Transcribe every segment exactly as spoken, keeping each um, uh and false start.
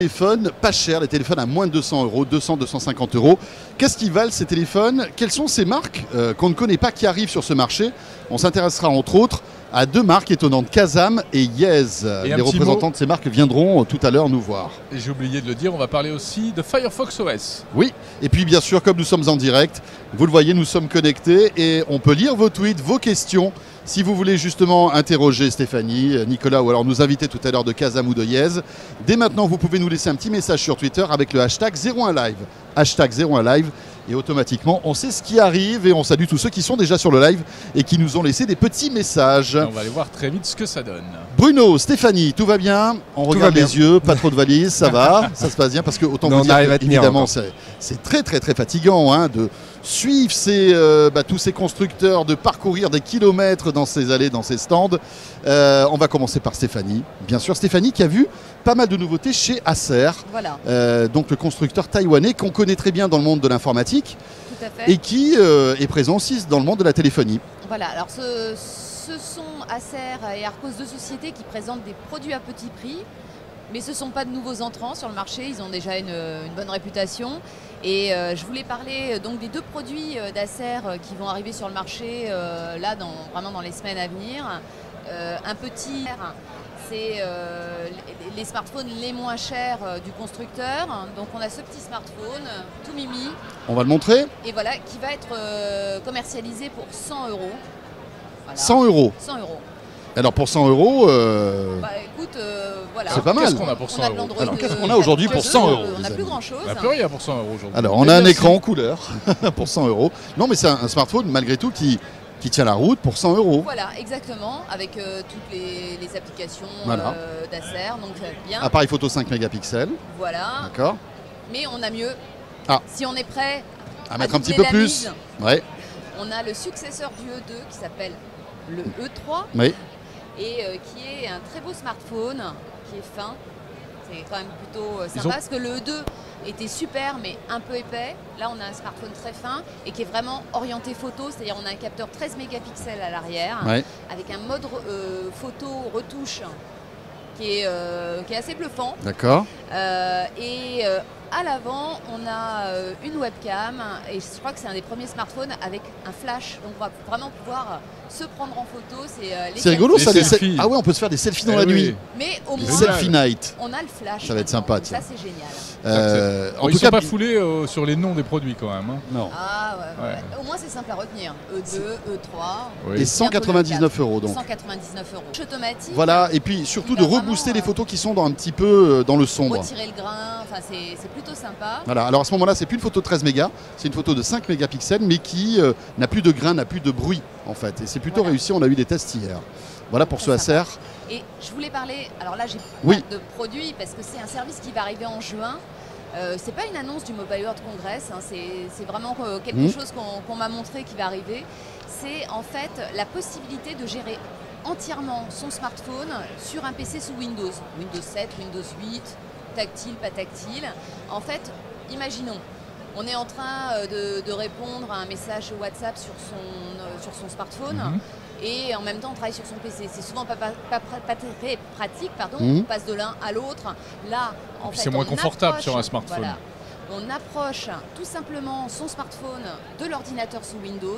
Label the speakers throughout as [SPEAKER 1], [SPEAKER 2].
[SPEAKER 1] Téléphones pas cher, les téléphones à moins de deux cents euros, deux cents, deux cent cinquante euros. Qu'est-ce qu'ils valent ces téléphones? Quelles sont ces marques euh, qu'on ne connaît pas qui arrivent sur ce marché? On s'intéressera entre autres à deux marques étonnantes, Kazam et Yez.
[SPEAKER 2] Et
[SPEAKER 1] les représentants
[SPEAKER 2] mot,
[SPEAKER 1] de ces marques viendront tout à l'heure nous voir.
[SPEAKER 2] Et j'ai oublié de le dire, on va parler aussi de Firefox O S.
[SPEAKER 1] Oui, et puis bien sûr, comme nous sommes en direct, vous le voyez, nous sommes connectés et on peut lire vos tweets, vos questions. Si vous voulez justement interroger Stéphanie, Nicolas ou alors nous inviter tout à l'heure de Kazam ou de Yez, dès maintenant vous pouvez nous laisser un petit message sur Twitter avec le hashtag zéro un live. Hashtag zéro un live et automatiquement on sait ce qui arrive et on salue tous ceux qui sont déjà sur le live et qui nous ont laissé des petits messages.
[SPEAKER 2] Et on va aller voir très vite ce que ça donne.
[SPEAKER 1] Bruno, Stéphanie, tout va bien? On
[SPEAKER 3] tout
[SPEAKER 1] regarde les yeux, pas trop de valises, ça va? Ça se passe bien parce que autant
[SPEAKER 3] non,
[SPEAKER 1] vous dire que, évidemment
[SPEAKER 3] c'est
[SPEAKER 1] très très très fatigant hein, de suivre ces, euh, bah, tous ces constructeurs, de parcourir des kilomètres dans ces allées, dans ces stands. Euh, on va commencer par Stéphanie. Bien sûr, Stéphanie qui a vu pas mal de nouveautés chez Acer,
[SPEAKER 4] voilà.
[SPEAKER 1] euh, donc le constructeur taïwanais qu'on connaît très bien dans le monde de l'informatique
[SPEAKER 4] et
[SPEAKER 1] qui euh, est présent aussi dans le monde de la téléphonie.
[SPEAKER 4] Voilà, alors ce, ce sont Acer et Arcos, deux sociétés qui présentent des produits à petit prix, mais ce ne sont pas de nouveaux entrants sur le marché, ils ont déjà une, une bonne réputation. Et euh, je voulais parler donc des deux produits euh, d'Acer euh, qui vont arriver sur le marché euh, là, dans, vraiment dans les semaines à venir. Euh, un petit, c'est euh, les, les smartphones les moins chers euh, du constructeur. Donc on a ce petit smartphone, tout mimi.
[SPEAKER 1] On va le montrer.
[SPEAKER 4] Et voilà, qui va être euh, commercialisé pour cent euros. Voilà.
[SPEAKER 1] cent euros.
[SPEAKER 4] cent euros.
[SPEAKER 1] Alors pour cent euros, euh...
[SPEAKER 4] bah, écoute, euh, voilà.
[SPEAKER 1] C'est pas mal.
[SPEAKER 2] Qu'est-ce qu'on a pour cent euros?
[SPEAKER 1] Alors qu'est-ce qu'on a aujourd'hui pour cent euros?
[SPEAKER 4] On n'a plus grand chose.
[SPEAKER 2] On n'a plus rien pour cent euros aujourd'hui.
[SPEAKER 1] Alors on a un écran en couleur pour cent euros. Non mais c'est un, un smartphone malgré tout qui, qui tient la route pour cent euros.
[SPEAKER 4] Voilà, exactement, avec euh, toutes les, les applications
[SPEAKER 1] voilà.
[SPEAKER 4] euh, d'Acer, donc bien.
[SPEAKER 1] Appareil photo cinq mégapixels.
[SPEAKER 4] Voilà.
[SPEAKER 1] D'accord.
[SPEAKER 4] Mais on a mieux.
[SPEAKER 1] Ah.
[SPEAKER 4] Si on est prêt
[SPEAKER 1] à, à mettre un petit peu plus.
[SPEAKER 4] Mise,
[SPEAKER 1] ouais.
[SPEAKER 4] On a le successeur du E deux qui s'appelle le E trois.
[SPEAKER 1] Oui.
[SPEAKER 4] Et euh, qui est un très beau smartphone, qui est fin. C'est quand même plutôt euh, sympa, ont... parce que le E deux était super, mais un peu épais. Là, on a un smartphone très fin et qui est vraiment orienté photo, c'est-à-dire on a un capteur treize mégapixels à l'arrière,
[SPEAKER 1] ouais.
[SPEAKER 4] avec un mode euh, photo retouche qui est, euh, qui est assez bluffant.
[SPEAKER 1] D'accord.
[SPEAKER 4] Euh, et euh, à l'avant, on a euh, une webcam et je crois que c'est un des premiers smartphones avec un flash. Donc on va vraiment pouvoir se prendre en photo. C'est euh,
[SPEAKER 1] rigolo ça,
[SPEAKER 2] les selfies.
[SPEAKER 1] Ah ouais, on peut se faire des selfies dans
[SPEAKER 2] eh
[SPEAKER 1] la
[SPEAKER 2] oui.
[SPEAKER 1] nuit.
[SPEAKER 4] Mais au
[SPEAKER 1] des
[SPEAKER 4] moins,
[SPEAKER 1] selfie night.
[SPEAKER 4] On a le flash.
[SPEAKER 1] Ça va être sympa. Tiens.
[SPEAKER 4] Ça c'est génial.
[SPEAKER 1] Euh,
[SPEAKER 2] bon,
[SPEAKER 1] en
[SPEAKER 2] ils
[SPEAKER 1] tout
[SPEAKER 2] ne sont
[SPEAKER 1] cas,
[SPEAKER 2] pas foulés euh, sur les noms des produits quand même. Hein.
[SPEAKER 1] Non.
[SPEAKER 4] Ah ouais, ouais.
[SPEAKER 2] ouais.
[SPEAKER 4] Au moins c'est simple à retenir. E deux, E trois.
[SPEAKER 1] Oui. Et cent quatre-vingt-dix-neuf euros donc.
[SPEAKER 4] cent quatre-vingt-dix-neuf euros. Automatique.
[SPEAKER 1] Voilà, et puis surtout de rebooster euh, les photos qui sont dans un petit peu dans le sombre.
[SPEAKER 4] Retirer le grain, enfin c'est plutôt sympa.
[SPEAKER 1] Voilà, alors à ce moment-là, c'est plus une photo de treize mégas, c'est une photo de cinq mégapixels, mais qui euh, n'a plus de grain, n'a plus de bruit en fait. Et c'est plutôt voilà. réussi, on a eu des tests hier. Voilà pour ce Acer.
[SPEAKER 4] Et je voulais parler, alors là j'ai
[SPEAKER 1] oui.
[SPEAKER 4] pas de produits parce que c'est un service qui va arriver en juin. Euh, c'est pas une annonce du Mobile World Congress, hein, c'est vraiment euh, quelque mmh. chose qu'on qu'on m'a montré qui va arriver. C'est en fait la possibilité de gérer entièrement son smartphone sur un P C sous Windows. Windows sept, Windows huit, tactile, pas tactile. En fait, imaginons, on est en train de, de répondre à un message WhatsApp sur son, euh, sur son smartphone. Mmh. Et en même temps on travaille sur son P C. C'est souvent pas, pas, pas, pas très pratique, pardon. Mmh. On passe de l'un à l'autre. Là, en fait,
[SPEAKER 2] c'est moins confortable
[SPEAKER 4] approche,
[SPEAKER 2] sur un smartphone.
[SPEAKER 4] Voilà, on approche tout simplement son smartphone de l'ordinateur sous Windows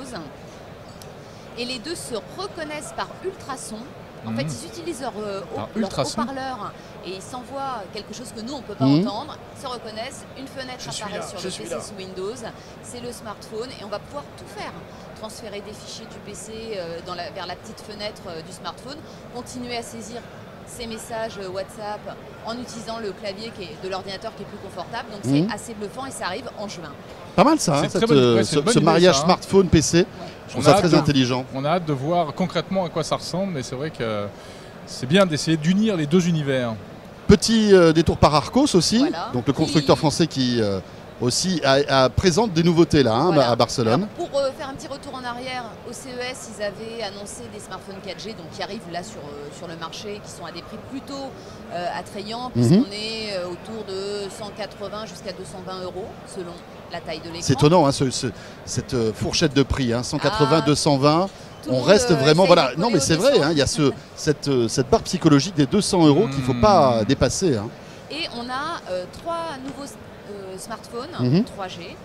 [SPEAKER 4] et les deux se reconnaissent par ultrasons. En mmh. fait, ils utilisent leur, euh, leur haut-parleur et ils s'envoient quelque chose que nous, on ne peut pas mmh. entendre. Ils se reconnaissent, une fenêtre apparaît sur le P C sous Windows, c'est le smartphone et on va pouvoir tout faire. Transférer des fichiers du P C euh, dans la, vers la petite fenêtre euh, du smartphone, continuer à saisir ces messages euh, WhatsApp en utilisant le clavier qui est, de l'ordinateur qui est plus confortable. Donc mmh. c'est assez bluffant et ça arrive en juin.
[SPEAKER 1] Pas mal ça, hein, cette, bonne, ouais, ce, ce mariage idée, smartphone-P C. Ouais. Je trouve ça très de, intelligent.
[SPEAKER 2] On a hâte de voir concrètement à quoi ça ressemble, mais c'est vrai que c'est bien d'essayer d'unir les deux univers.
[SPEAKER 1] Petit euh, détour par Arcos aussi,
[SPEAKER 4] voilà.
[SPEAKER 1] donc le constructeur qui... français qui euh, aussi a, a présente des nouveautés là hein, voilà. à Barcelone.
[SPEAKER 4] Alors, pour euh, faire un petit retour en arrière, au C E S ils avaient annoncé des smartphones quatre G donc qui arrivent là sur, euh, sur le marché, qui sont à des prix plutôt euh, attrayants, puisqu'on mm-hmm. est euh, autour de cent quatre-vingts jusqu'à deux cent vingt euros selon la taille de l'écran.
[SPEAKER 1] C'est étonnant hein, ce, ce, cette euh, fourchette de prix, hein, cent quatre-vingts,
[SPEAKER 4] ah,
[SPEAKER 1] deux cent vingt. On reste
[SPEAKER 4] euh,
[SPEAKER 1] vraiment, voilà. Non mais c'est vrai, hein, il y a ce, cette, euh, cette barre psychologique des deux cents euros mmh. qu'il ne faut pas dépasser. Hein.
[SPEAKER 4] Et on a euh, trois nouveaux euh, smartphones
[SPEAKER 1] Mhm.
[SPEAKER 4] trois G,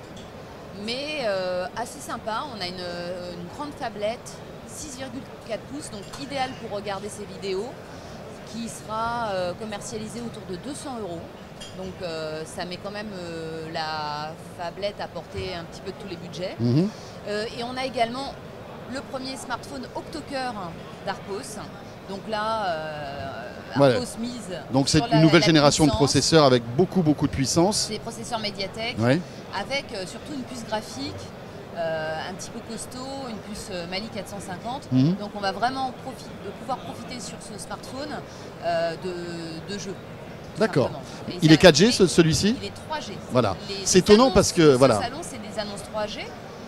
[SPEAKER 4] mais euh, assez sympa. On a une, une grande tablette six virgule quatre pouces, donc idéal pour regarder ses vidéos, qui sera euh, commercialisée autour de deux cents euros. Donc euh, ça met quand même euh, la phablette à portée un petit peu de tous les budgets.
[SPEAKER 1] Mhm.
[SPEAKER 4] Euh, et on a également le premier smartphone octocœur d'Arcos. Donc là, euh,
[SPEAKER 1] Voilà.
[SPEAKER 4] Arcos mise
[SPEAKER 1] Donc c'est
[SPEAKER 4] sur
[SPEAKER 1] une
[SPEAKER 4] la-
[SPEAKER 1] nouvelle
[SPEAKER 4] la
[SPEAKER 1] génération de
[SPEAKER 4] puissance.
[SPEAKER 1] processeurs avec beaucoup beaucoup de puissance.
[SPEAKER 4] C'est des processeurs Mediatek
[SPEAKER 1] Ouais.
[SPEAKER 4] avec euh, surtout une puce graphique euh, un petit peu costaud, une puce euh, Mali quatre cent cinquante.
[SPEAKER 1] Mhm.
[SPEAKER 4] Donc on va vraiment profi- de pouvoir profiter sur ce smartphone euh, de, de jeux. tout
[SPEAKER 1] D'accord.
[SPEAKER 4] simplement. Et
[SPEAKER 1] Il
[SPEAKER 4] c'est
[SPEAKER 1] est quatre G
[SPEAKER 4] un-
[SPEAKER 1] ce- celui-ci?
[SPEAKER 4] Il est trois G.
[SPEAKER 1] Voilà.
[SPEAKER 4] Les-
[SPEAKER 1] C'est
[SPEAKER 4] les
[SPEAKER 1] étonnant
[SPEAKER 4] annonces
[SPEAKER 1] parce que,
[SPEAKER 4] de ce
[SPEAKER 1] voilà.
[SPEAKER 4] salon, c'est des annonces trois G,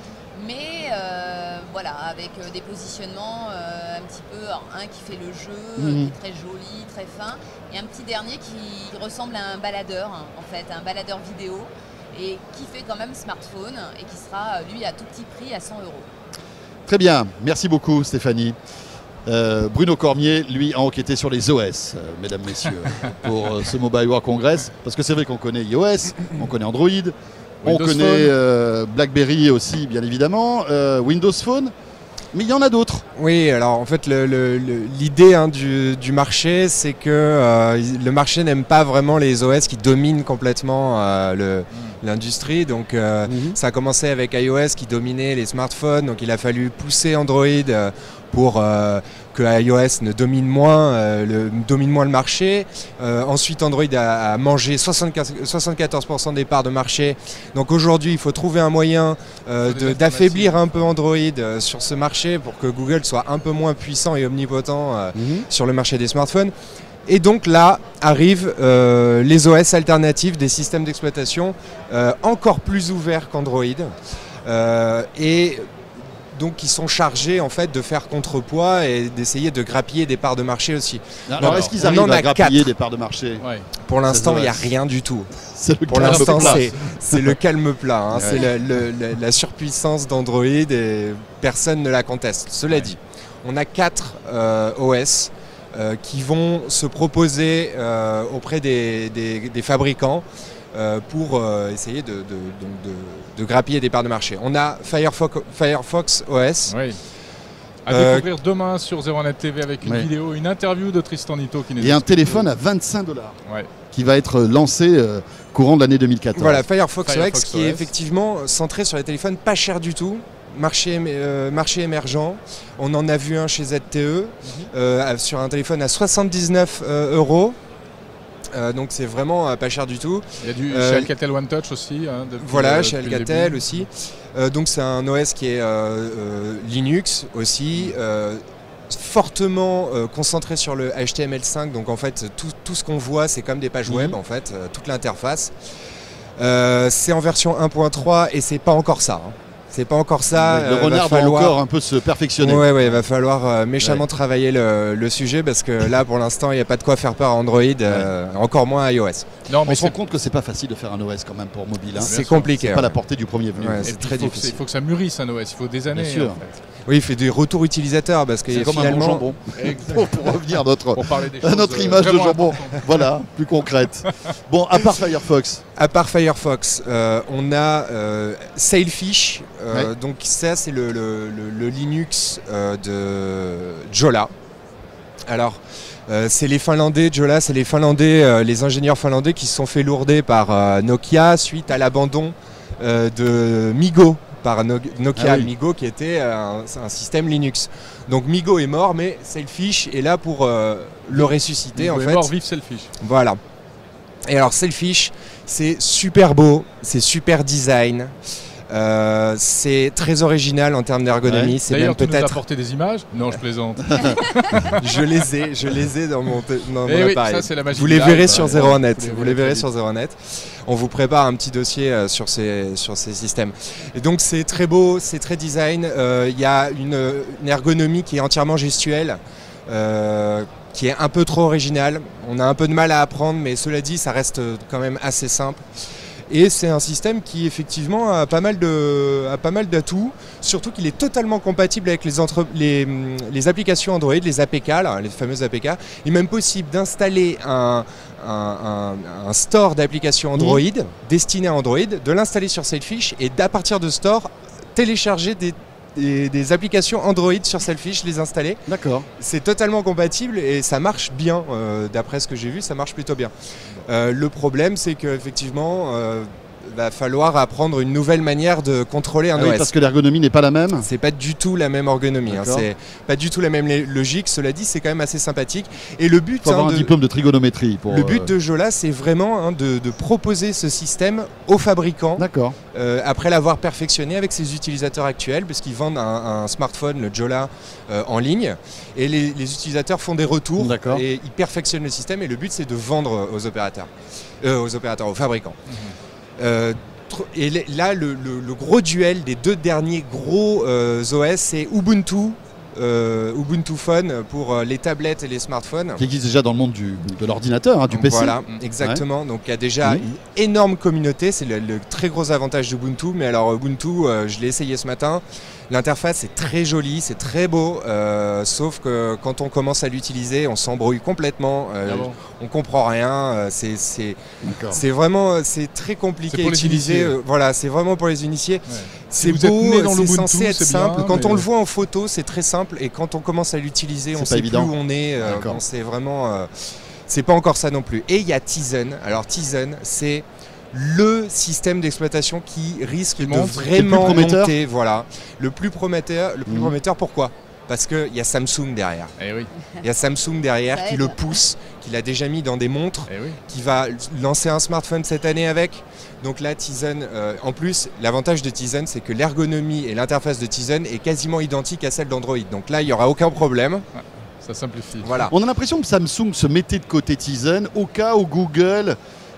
[SPEAKER 4] mais euh, voilà, avec euh, des positionnements euh, un petit peu, alors, un qui fait le jeu, euh,
[SPEAKER 1] Mhm.
[SPEAKER 4] qui est très joli, très fin, et un petit dernier qui ressemble à un baladeur, hein, en fait, un baladeur vidéo, et qui fait quand même smartphone, et qui sera, euh, lui, à tout petit prix, à cent euros.
[SPEAKER 1] Très bien, merci beaucoup Stéphanie. Euh, Bruno Cormier, lui, a enquêté sur les O S, euh, mesdames, messieurs, pour euh, ce Mobile World Congress. Parce que c'est vrai qu'on connaît iOS, on connaît Android, on
[SPEAKER 2] Windows
[SPEAKER 1] connaît
[SPEAKER 2] Phone.
[SPEAKER 1] euh, BlackBerry aussi, bien évidemment, euh, Windows Phone, mais il y en a d'autres.
[SPEAKER 3] Oui, alors en fait, le- le- le- l'idée hein, du, du marché, c'est que euh, le marché n'aime pas vraiment les O S qui dominent complètement euh, le- l'industrie. Donc, euh,
[SPEAKER 1] Mhm.
[SPEAKER 3] ça a commencé avec iOS qui dominait les smartphones. Donc, il a fallu pousser Android euh, pour euh, que iOS ne domine moins, euh, le, domine moins le marché. Euh, ensuite, Android a, a mangé soixante-quatorze pour cent des parts de marché. Donc, aujourd'hui, il faut trouver un moyen euh,
[SPEAKER 2] Faut des
[SPEAKER 3] de-
[SPEAKER 2] alternatives.
[SPEAKER 3] d'affaiblir un peu Android euh, sur ce marché pour que Google soit un peu moins puissant et omnipotent euh,
[SPEAKER 1] Mhm.
[SPEAKER 3] sur le marché des smartphones. Et donc là arrivent euh, les O S alternatifs, des systèmes d'exploitation euh, encore plus ouverts qu'Android. Euh, et donc qui sont chargés en fait de faire contrepoids et d'essayer de grappiller des parts de marché aussi.
[SPEAKER 1] Alors,
[SPEAKER 2] Alors,
[SPEAKER 1] est-ce qu'ils
[SPEAKER 3] on
[SPEAKER 1] arrivent
[SPEAKER 3] en
[SPEAKER 1] à
[SPEAKER 3] a
[SPEAKER 1] grappiller
[SPEAKER 3] quatre.
[SPEAKER 1] des parts de marché?
[SPEAKER 2] Ouais.
[SPEAKER 3] Pour l'instant,
[SPEAKER 1] O S.
[SPEAKER 3] il n'y a rien du tout.
[SPEAKER 1] C'est le
[SPEAKER 3] Pour
[SPEAKER 1] calme
[SPEAKER 3] l'instant,
[SPEAKER 1] plat.
[SPEAKER 3] c'est c'est le calme plat. hein.
[SPEAKER 1] Ouais.
[SPEAKER 3] C'est la, le- la- la surpuissance d'Android et personne ne la conteste. Cela
[SPEAKER 2] Ouais.
[SPEAKER 3] dit, on a quatre euh, O S euh, qui vont se proposer euh, auprès des, des- des fabricants euh, pour euh, essayer de, de- donc de- de grappiller des parts de marché. On a Firefox, Firefox O S.
[SPEAKER 2] Oui. À
[SPEAKER 3] Euh,
[SPEAKER 2] découvrir demain sur zéro net T V avec une
[SPEAKER 1] Ouais.
[SPEAKER 2] vidéo, une interview de Tristan Nito qui nous
[SPEAKER 1] Et un
[SPEAKER 2] explique
[SPEAKER 1] téléphone
[SPEAKER 2] tout.
[SPEAKER 1] à vingt-cinq dollars
[SPEAKER 2] Ouais.
[SPEAKER 1] qui va être lancé euh, courant de l'année deux mille quatorze.
[SPEAKER 3] Voilà, Firefox,
[SPEAKER 2] Firefox
[SPEAKER 3] O X qui est
[SPEAKER 2] O S.
[SPEAKER 3] effectivement centré sur les téléphones pas chers du tout. Marché, émer- euh, marché émergent. On en a vu un chez Z T E euh, sur un téléphone à soixante-dix-neuf euh, euros. Euh, donc c'est vraiment euh, pas cher du tout.
[SPEAKER 2] Il y a du
[SPEAKER 3] Euh,
[SPEAKER 2] chez Alcatel One Touch aussi. hein, depuis,
[SPEAKER 3] Voilà,
[SPEAKER 2] euh,
[SPEAKER 3] chez
[SPEAKER 2] depuis le
[SPEAKER 3] Alcatel
[SPEAKER 2] début.
[SPEAKER 3] aussi. Euh, donc c'est un O S qui est euh, euh, Linux aussi, euh, fortement euh, concentré sur le H T M L cinq. Donc en fait tout, tout ce qu'on voit c'est comme des pages
[SPEAKER 1] Mhm.
[SPEAKER 3] web en fait, euh, toute l'interface. Euh, c'est en version un point trois et c'est pas encore ça. hein. C'est pas encore ça.
[SPEAKER 1] le
[SPEAKER 3] euh, va
[SPEAKER 1] renard doit
[SPEAKER 3] falloir-
[SPEAKER 1] encore un peu se perfectionner.
[SPEAKER 3] Ouais, ouais, il va falloir euh, méchamment
[SPEAKER 1] Ouais.
[SPEAKER 3] travailler le, le sujet parce que là pour l'instant il n'y a pas de quoi faire peur à Android, euh, encore moins à iOS.
[SPEAKER 2] Non,
[SPEAKER 1] On
[SPEAKER 2] mais
[SPEAKER 1] se rend
[SPEAKER 2] c'est
[SPEAKER 1] compte que c'est pas facile de faire un O S quand même pour mobile. hein.
[SPEAKER 3] C'est
[SPEAKER 2] sûr.
[SPEAKER 3] compliqué.
[SPEAKER 1] C'est pas
[SPEAKER 3] ouais.
[SPEAKER 1] la portée du premier venu.
[SPEAKER 3] Ouais,
[SPEAKER 2] Et
[SPEAKER 3] c'est
[SPEAKER 2] puis,
[SPEAKER 3] très
[SPEAKER 2] il faut que
[SPEAKER 3] difficile.
[SPEAKER 2] c'est- Il faut que ça mûrisse un O S, il faut des années.
[SPEAKER 1] Bien sûr.
[SPEAKER 2] en fait.
[SPEAKER 3] Oui, il fait des retours utilisateurs parce que
[SPEAKER 1] C'est comme un bon
[SPEAKER 3] finalement.
[SPEAKER 1] jambon. pour, pour revenir à notre,
[SPEAKER 2] Pour parler des
[SPEAKER 1] à
[SPEAKER 2] choses,
[SPEAKER 1] notre
[SPEAKER 2] euh,
[SPEAKER 1] image de
[SPEAKER 2] vraiment
[SPEAKER 1] jambon.
[SPEAKER 2] importantes.
[SPEAKER 1] Voilà, plus concrète. Bon, à part Firefox.
[SPEAKER 3] À part Firefox, euh, on a euh, Sailfish. euh,
[SPEAKER 1] Ouais.
[SPEAKER 3] Donc ça, c'est le, le- le- le Linux euh, de Jolla. Alors, euh, c'est les Finlandais, Jolla, c'est les Finlandais, euh, les ingénieurs finlandais qui se sont fait lourder par euh, Nokia suite à l'abandon euh, de Migo par No- Nokia.
[SPEAKER 1] Ah oui.
[SPEAKER 3] Migo qui était euh, un, un système Linux. Donc Migo est mort, mais Sailfish est là pour euh, le ressusciter
[SPEAKER 2] Vous
[SPEAKER 3] en
[SPEAKER 2] pouvez
[SPEAKER 3] fait.
[SPEAKER 2] voir Vive Selfish.
[SPEAKER 3] Voilà. Et alors Sailfish, c'est super beau, c'est super design, euh, c'est très original en termes d'ergonomie.
[SPEAKER 1] Ouais.
[SPEAKER 3] C'est
[SPEAKER 2] D'ailleurs,
[SPEAKER 3] même
[SPEAKER 2] tu nous as
[SPEAKER 3] peut-être,
[SPEAKER 2] apporté des images. Non, je plaisante.
[SPEAKER 3] je les ai, je les ai dans mon, te- dans
[SPEAKER 2] Eh
[SPEAKER 3] mon
[SPEAKER 2] oui,
[SPEAKER 3] appareil.
[SPEAKER 2] ça, c'est la magie
[SPEAKER 3] Vous
[SPEAKER 2] du
[SPEAKER 3] les
[SPEAKER 2] live,
[SPEAKER 3] verrez
[SPEAKER 2] hein.
[SPEAKER 3] sur zéro un net.
[SPEAKER 2] Vous les
[SPEAKER 3] Vous les
[SPEAKER 2] verrez
[SPEAKER 3] verrez
[SPEAKER 2] très
[SPEAKER 3] sur zéro un net. On vous prépare un petit dossier euh, sur ces sur ces systèmes. Et donc c'est très beau, c'est très design. Euh, Il y a une, une ergonomie qui est entièrement gestuelle. euh, qui est un peu trop originale. On a un peu de mal à apprendre, mais cela dit, ça reste quand même assez simple. Et c'est un système qui effectivement a pas mal de, a pas mal d'atouts, surtout qu'il est totalement compatible avec les, entre, les, les applications Android, les A P K, là, les fameuses A P K. Il est même possible d'installer un, un, un, un store d'applications Android mmh. destiné à Android, de l'installer sur Sailfish et d'à partir de store télécharger des Des, des applications Android sur Sailfish, les installer.
[SPEAKER 1] D'accord.
[SPEAKER 3] C'est totalement compatible et ça marche bien. Euh, D'après ce que j'ai vu, ça marche plutôt bien. Euh, le problème, c'est qu'effectivement, euh, va falloir apprendre une nouvelle manière de contrôler un
[SPEAKER 1] ah
[SPEAKER 3] O S.
[SPEAKER 1] Oui, parce que l'ergonomie n'est pas la même.
[SPEAKER 3] C'est pas du tout la même ergonomie. Hein. C'est pas du tout la même logique. Cela dit, c'est quand même assez sympathique. Et le but,
[SPEAKER 1] il faut avoir
[SPEAKER 3] hein,
[SPEAKER 1] un
[SPEAKER 3] de,
[SPEAKER 1] diplôme de trigonométrie. Pour,
[SPEAKER 3] le but
[SPEAKER 1] euh...
[SPEAKER 3] de Jola, c'est vraiment hein, de, de proposer ce système aux fabricants.
[SPEAKER 1] D'accord.
[SPEAKER 3] Euh, après l'avoir perfectionné avec ses utilisateurs actuels, parce qu'ils vendent un, un smartphone, le Jola, euh, en ligne, et les, les utilisateurs font des retours et ils perfectionnent le système. Et le but, c'est de vendre aux opérateurs, euh, aux opérateurs, aux fabricants. Mmh. Euh, Et là, le, le, le gros duel des deux derniers gros euh, O S, c'est Ubuntu, euh, Ubuntu Phone pour euh, les tablettes et les smartphones.
[SPEAKER 1] Qui existe déjà dans le monde du, de l'ordinateur, hein, du P C.
[SPEAKER 3] Voilà, exactement. Ouais. Donc il y a déjà
[SPEAKER 1] oui.
[SPEAKER 3] une énorme communauté, c'est le, le très gros avantage d'Ubuntu. Mais alors Ubuntu, euh, je l'ai essayé ce matin. L'interface est très jolie, c'est très beau, euh, sauf que quand on commence à l'utiliser, on s'embrouille complètement, euh, ah bon. on comprend rien, euh, c'est vraiment c'est très compliqué à utiliser. Euh, voilà, c'est vraiment pour les initiés. Ouais. C'est si beau, c'est censé être simple. Bien, quand mais... on le voit en photo, c'est très simple, et quand on commence à l'utiliser, on sait évident. plus où on est. Euh, on sait vraiment, euh, c'est pas encore ça non plus. Et il y a Tizen. Alors Tizen, c'est le système d'exploitation qui risque qui de monte, vraiment monter, voilà, le plus prometteur, le plus mmh. prometteur. Pourquoi? Parce qu'il y a Samsung derrière.
[SPEAKER 2] Eh oui.
[SPEAKER 3] Il y a Samsung derrière qui le pousse, qui l'a déjà mis dans des montres,
[SPEAKER 2] eh oui.
[SPEAKER 3] qui va lancer un smartphone cette année avec. Donc là, Tizen, euh, en plus, l'avantage de Tizen, c'est que l'ergonomie et l'interface de Tizen est quasiment identique à celle d'Android. Donc là, il n'y aura aucun problème.
[SPEAKER 2] Ouais, ça simplifie.
[SPEAKER 3] Voilà.
[SPEAKER 1] On a l'impression que Samsung se mettait de côté Tizen au cas où Google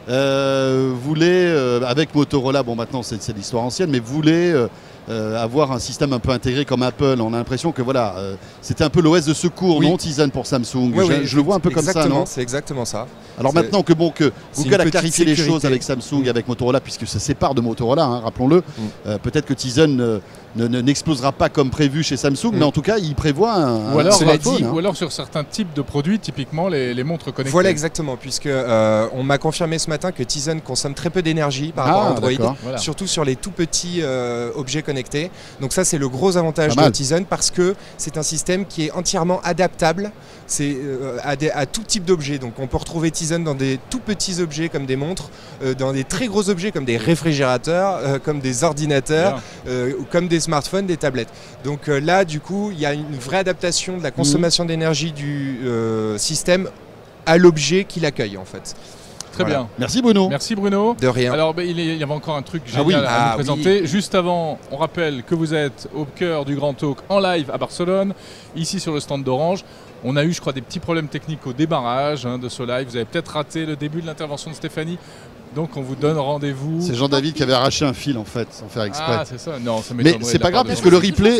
[SPEAKER 1] Euh, voulait, euh, avec Motorola, bon maintenant c'est l'histoire ancienne, mais voulait euh, euh, avoir un système un peu intégré comme Apple. On a l'impression que voilà, euh, c'était un peu l'O S de secours, oui. non Tizen pour Samsung.
[SPEAKER 3] Oui,
[SPEAKER 1] je,
[SPEAKER 3] oui,
[SPEAKER 1] je le vois un peu comme ça, non?
[SPEAKER 3] C'est exactement ça.
[SPEAKER 1] Alors maintenant que bon que Google a clarifié les choses avec Samsung, mmh. avec Motorola, puisque ça sépare de Motorola, hein, rappelons-le, mmh. euh, peut-être que Tizen euh, n'explosera pas comme prévu chez Samsung, mmh. mais en tout cas il prévoit un,
[SPEAKER 2] ou alors,
[SPEAKER 1] un smartphone.
[SPEAKER 2] Dit,
[SPEAKER 1] hein.
[SPEAKER 2] Ou alors sur certains types de produits, typiquement les, les montres connectées.
[SPEAKER 3] Voilà exactement, puisque euh, on m'a confirmé ce matin que Tizen consomme très peu d'énergie par rapport
[SPEAKER 1] ah,
[SPEAKER 3] à Android,
[SPEAKER 2] voilà.
[SPEAKER 3] surtout sur les tout petits euh, objets connectés. Donc ça c'est le gros avantage de Tizen, parce que c'est un système qui est entièrement adaptable euh, à, des, à tout type d'objets. Donc on peut retrouver Tizen dans des tout petits objets comme des montres, euh, dans des très gros objets comme des réfrigérateurs, euh, comme des ordinateurs, euh, ou comme des smartphones, des tablettes. Donc euh, là du coup il y a une vraie adaptation de la consommation mmh. d'énergie du euh, système à l'objet qu'il accueille en fait.
[SPEAKER 2] Très voilà. bien.
[SPEAKER 1] Merci Bruno.
[SPEAKER 2] Merci Bruno.
[SPEAKER 3] De rien.
[SPEAKER 2] Alors bah, il y avait encore un truc génial
[SPEAKER 1] ah oui.
[SPEAKER 2] à
[SPEAKER 3] ah,
[SPEAKER 2] nous présenter.
[SPEAKER 3] Oui.
[SPEAKER 2] Juste avant, on rappelle que vous êtes au cœur du Grand Talk en live à Barcelone, ici sur le stand d'Orange. On a eu, je crois, des petits problèmes techniques au démarrage hein, de ce live. Vous avez peut-être raté le début de l'intervention de Stéphanie. Donc on vous donne rendez-vous.
[SPEAKER 1] C'est Jean-David qui avait arraché un fil en fait, sans faire exprès.
[SPEAKER 2] Ah c'est ça. Non, ça
[SPEAKER 1] mais c'est pas grave puisque le replay.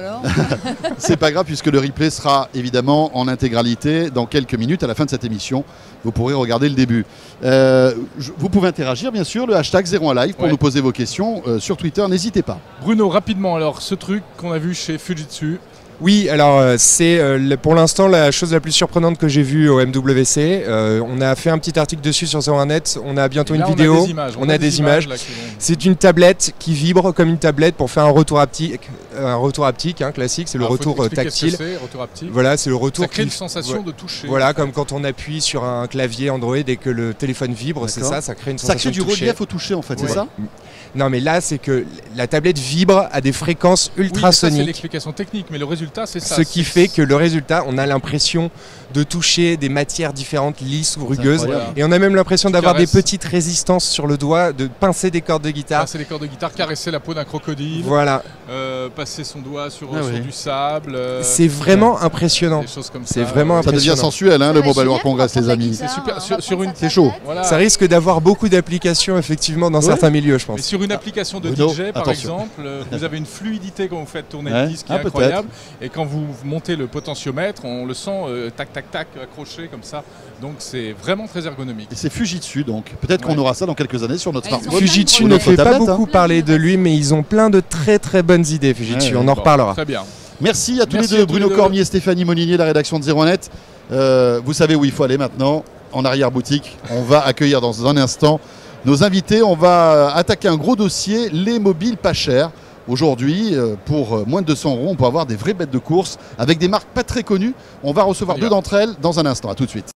[SPEAKER 1] C'est pas grave puisque le replay sera évidemment en intégralité dans quelques minutes à la fin de cette émission. Vous pourrez regarder le début. Euh, je, vous pouvez interagir bien sûr, le hashtag zéro un live pour ouais. nous poser vos questions euh, sur Twitter. N'hésitez pas.
[SPEAKER 2] Bruno, rapidement alors, ce truc qu'on a vu chez Fujitsu.
[SPEAKER 3] Oui, alors euh, c'est euh, pour l'instant la chose la plus surprenante que j'ai vue au M W C. Euh, on a fait un petit article dessus sur zéro un net, on a bientôt là, une
[SPEAKER 2] on
[SPEAKER 3] vidéo,
[SPEAKER 2] a des images, on,
[SPEAKER 3] on
[SPEAKER 2] a
[SPEAKER 3] a
[SPEAKER 2] des,
[SPEAKER 3] des
[SPEAKER 2] images.
[SPEAKER 3] images. C'est une tablette qui vibre comme une tablette pour faire un retour haptique, un retour haptique hein, classique, c'est le
[SPEAKER 2] alors,
[SPEAKER 3] retour tactile.
[SPEAKER 2] Ce retour haptique.
[SPEAKER 3] Voilà, c'est le retour.
[SPEAKER 2] Ça crée
[SPEAKER 3] qui...
[SPEAKER 2] une sensation
[SPEAKER 3] ouais.
[SPEAKER 2] de toucher.
[SPEAKER 3] Voilà, comme quand on appuie sur un clavier Android et que le téléphone vibre, c'est ça, ça crée une
[SPEAKER 1] ça
[SPEAKER 3] sensation
[SPEAKER 1] crée du
[SPEAKER 3] de toucher.
[SPEAKER 1] relief au toucher en fait, ouais. c'est ça?
[SPEAKER 3] Non mais là c'est que la tablette vibre à des fréquences ultrasoniques.
[SPEAKER 2] Oui, c'est l'explication technique, mais le résultat c'est ça.
[SPEAKER 3] Ce qui fait que le résultat, on a l'impression de toucher des matières différentes, lisses ou rugueuses. Et on a même l'impression d'avoir des petites résistances sur le doigt, de pincer des cordes de guitare.
[SPEAKER 2] Pincer des cordes de guitare, caresser la peau d'un crocodile.
[SPEAKER 3] Voilà.
[SPEAKER 2] Euh, passer son doigt sur,
[SPEAKER 1] ah
[SPEAKER 2] sur
[SPEAKER 1] oui.
[SPEAKER 2] du sable. Euh,
[SPEAKER 3] c'est vraiment ouais. impressionnant.
[SPEAKER 2] C'est
[SPEAKER 3] vraiment
[SPEAKER 1] ça
[SPEAKER 3] impressionnant.
[SPEAKER 1] devient sensuel hein, le Mobile World Congress les amis.
[SPEAKER 2] C'est super. Sur, sur une,
[SPEAKER 1] c'est chaud.
[SPEAKER 2] Voilà.
[SPEAKER 3] Ça risque d'avoir beaucoup d'applications effectivement dans ouais. certains milieux, je pense.
[SPEAKER 2] Mais sur une application de
[SPEAKER 1] Bruno,
[SPEAKER 2] D J par
[SPEAKER 1] attention.
[SPEAKER 2] exemple, vous avez une fluidité quand vous faites tourner
[SPEAKER 1] ouais.
[SPEAKER 2] le disque qui
[SPEAKER 1] ah,
[SPEAKER 2] est incroyable. Et quand vous montez le potentiomètre, on le sent euh, tac tac tac accroché comme ça. Donc c'est vraiment très ergonomique.
[SPEAKER 1] Et c'est Fujitsu, donc peut-être
[SPEAKER 2] Ouais.
[SPEAKER 1] qu'on aura ça dans quelques années sur notre
[SPEAKER 4] Ah, ils
[SPEAKER 1] smartphone.
[SPEAKER 4] ont
[SPEAKER 3] Fujitsu
[SPEAKER 1] Ou
[SPEAKER 3] ne
[SPEAKER 1] notre
[SPEAKER 3] fait pas
[SPEAKER 1] tablette, hein.
[SPEAKER 3] beaucoup parler de lui, mais ils ont plein de très très bonnes idées, Fujitsu.
[SPEAKER 1] Ouais,
[SPEAKER 3] on en
[SPEAKER 2] Bon,
[SPEAKER 3] reparlera.
[SPEAKER 2] Très bien.
[SPEAKER 1] Merci à tous
[SPEAKER 2] Merci
[SPEAKER 1] les
[SPEAKER 2] à
[SPEAKER 1] deux,
[SPEAKER 2] tous
[SPEAKER 1] Bruno
[SPEAKER 2] les deux.
[SPEAKER 1] Cormier, Stéphanie Molinier, la rédaction de Zéro Net. Euh, vous savez où il faut aller maintenant, en arrière-boutique. On va accueillir dans un instant nos invités. On va attaquer un gros dossier, les mobiles pas chers. Aujourd'hui, euh, pour moins de deux cents euros, on peut avoir des vraies bêtes de course avec des marques pas très connues. On va recevoir
[SPEAKER 2] On y
[SPEAKER 1] deux
[SPEAKER 2] va.
[SPEAKER 1] d'entre elles dans un instant. À tout de suite.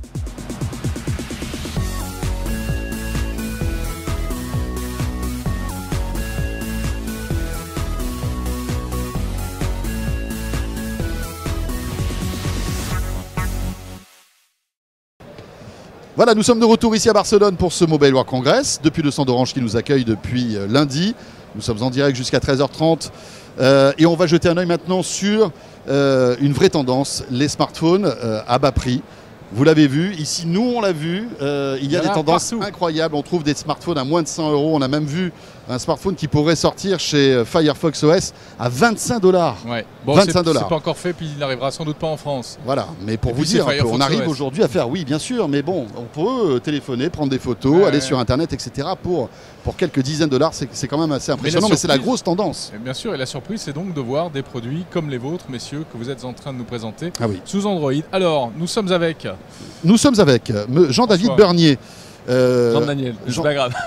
[SPEAKER 1] Voilà, nous sommes de retour ici à Barcelone pour ce Mobile World Congress, depuis le stand d'Orange qui nous accueille depuis euh, lundi. Nous sommes en direct jusqu'à treize heures trente euh, et on va jeter un œil maintenant sur euh, une vraie tendance, les smartphones euh, à bas prix. Vous l'avez vu, ici nous on l'a vu, euh, il y a
[SPEAKER 2] Il y en
[SPEAKER 1] des
[SPEAKER 2] a
[SPEAKER 1] tendances
[SPEAKER 2] partout.
[SPEAKER 1] incroyables, on trouve des smartphones à moins de cent euros, on a même vu un smartphone qui pourrait sortir chez euh, Firefox O S à vingt-cinq dollars.
[SPEAKER 2] Ouais. Bon,
[SPEAKER 1] vingt-cinq
[SPEAKER 2] c'est
[SPEAKER 1] dollars.
[SPEAKER 2] c'est pas encore fait, puis il n'arrivera sans doute pas en France.
[SPEAKER 1] Voilà, mais pour
[SPEAKER 2] Et
[SPEAKER 1] vous
[SPEAKER 2] puis
[SPEAKER 1] dire,
[SPEAKER 2] c'est
[SPEAKER 1] un peu, on
[SPEAKER 2] Firefox
[SPEAKER 1] arrive
[SPEAKER 2] O S.
[SPEAKER 1] aujourd'hui à faire, oui bien sûr, mais bon, on peut euh, téléphoner, prendre des photos,
[SPEAKER 2] Ouais,
[SPEAKER 1] aller
[SPEAKER 2] ouais.
[SPEAKER 1] sur internet, et cetera. Pour, pour quelques dizaines de dollars, c'est c'est quand même assez impressionnant, mais, c'est la
[SPEAKER 2] surprise-
[SPEAKER 1] grosse tendance.
[SPEAKER 2] Et bien sûr, et la surprise, c'est donc de voir des produits comme les vôtres, messieurs, que vous êtes en train de nous présenter
[SPEAKER 1] Ah oui.
[SPEAKER 2] sous Android. Alors, nous sommes avec
[SPEAKER 1] Nous sommes avec euh, me- Jean-David
[SPEAKER 2] Bonsoir.
[SPEAKER 1] Bernier. Euh,
[SPEAKER 5] Jean-Daniel,
[SPEAKER 1] Jean-
[SPEAKER 5] c'est pas grave.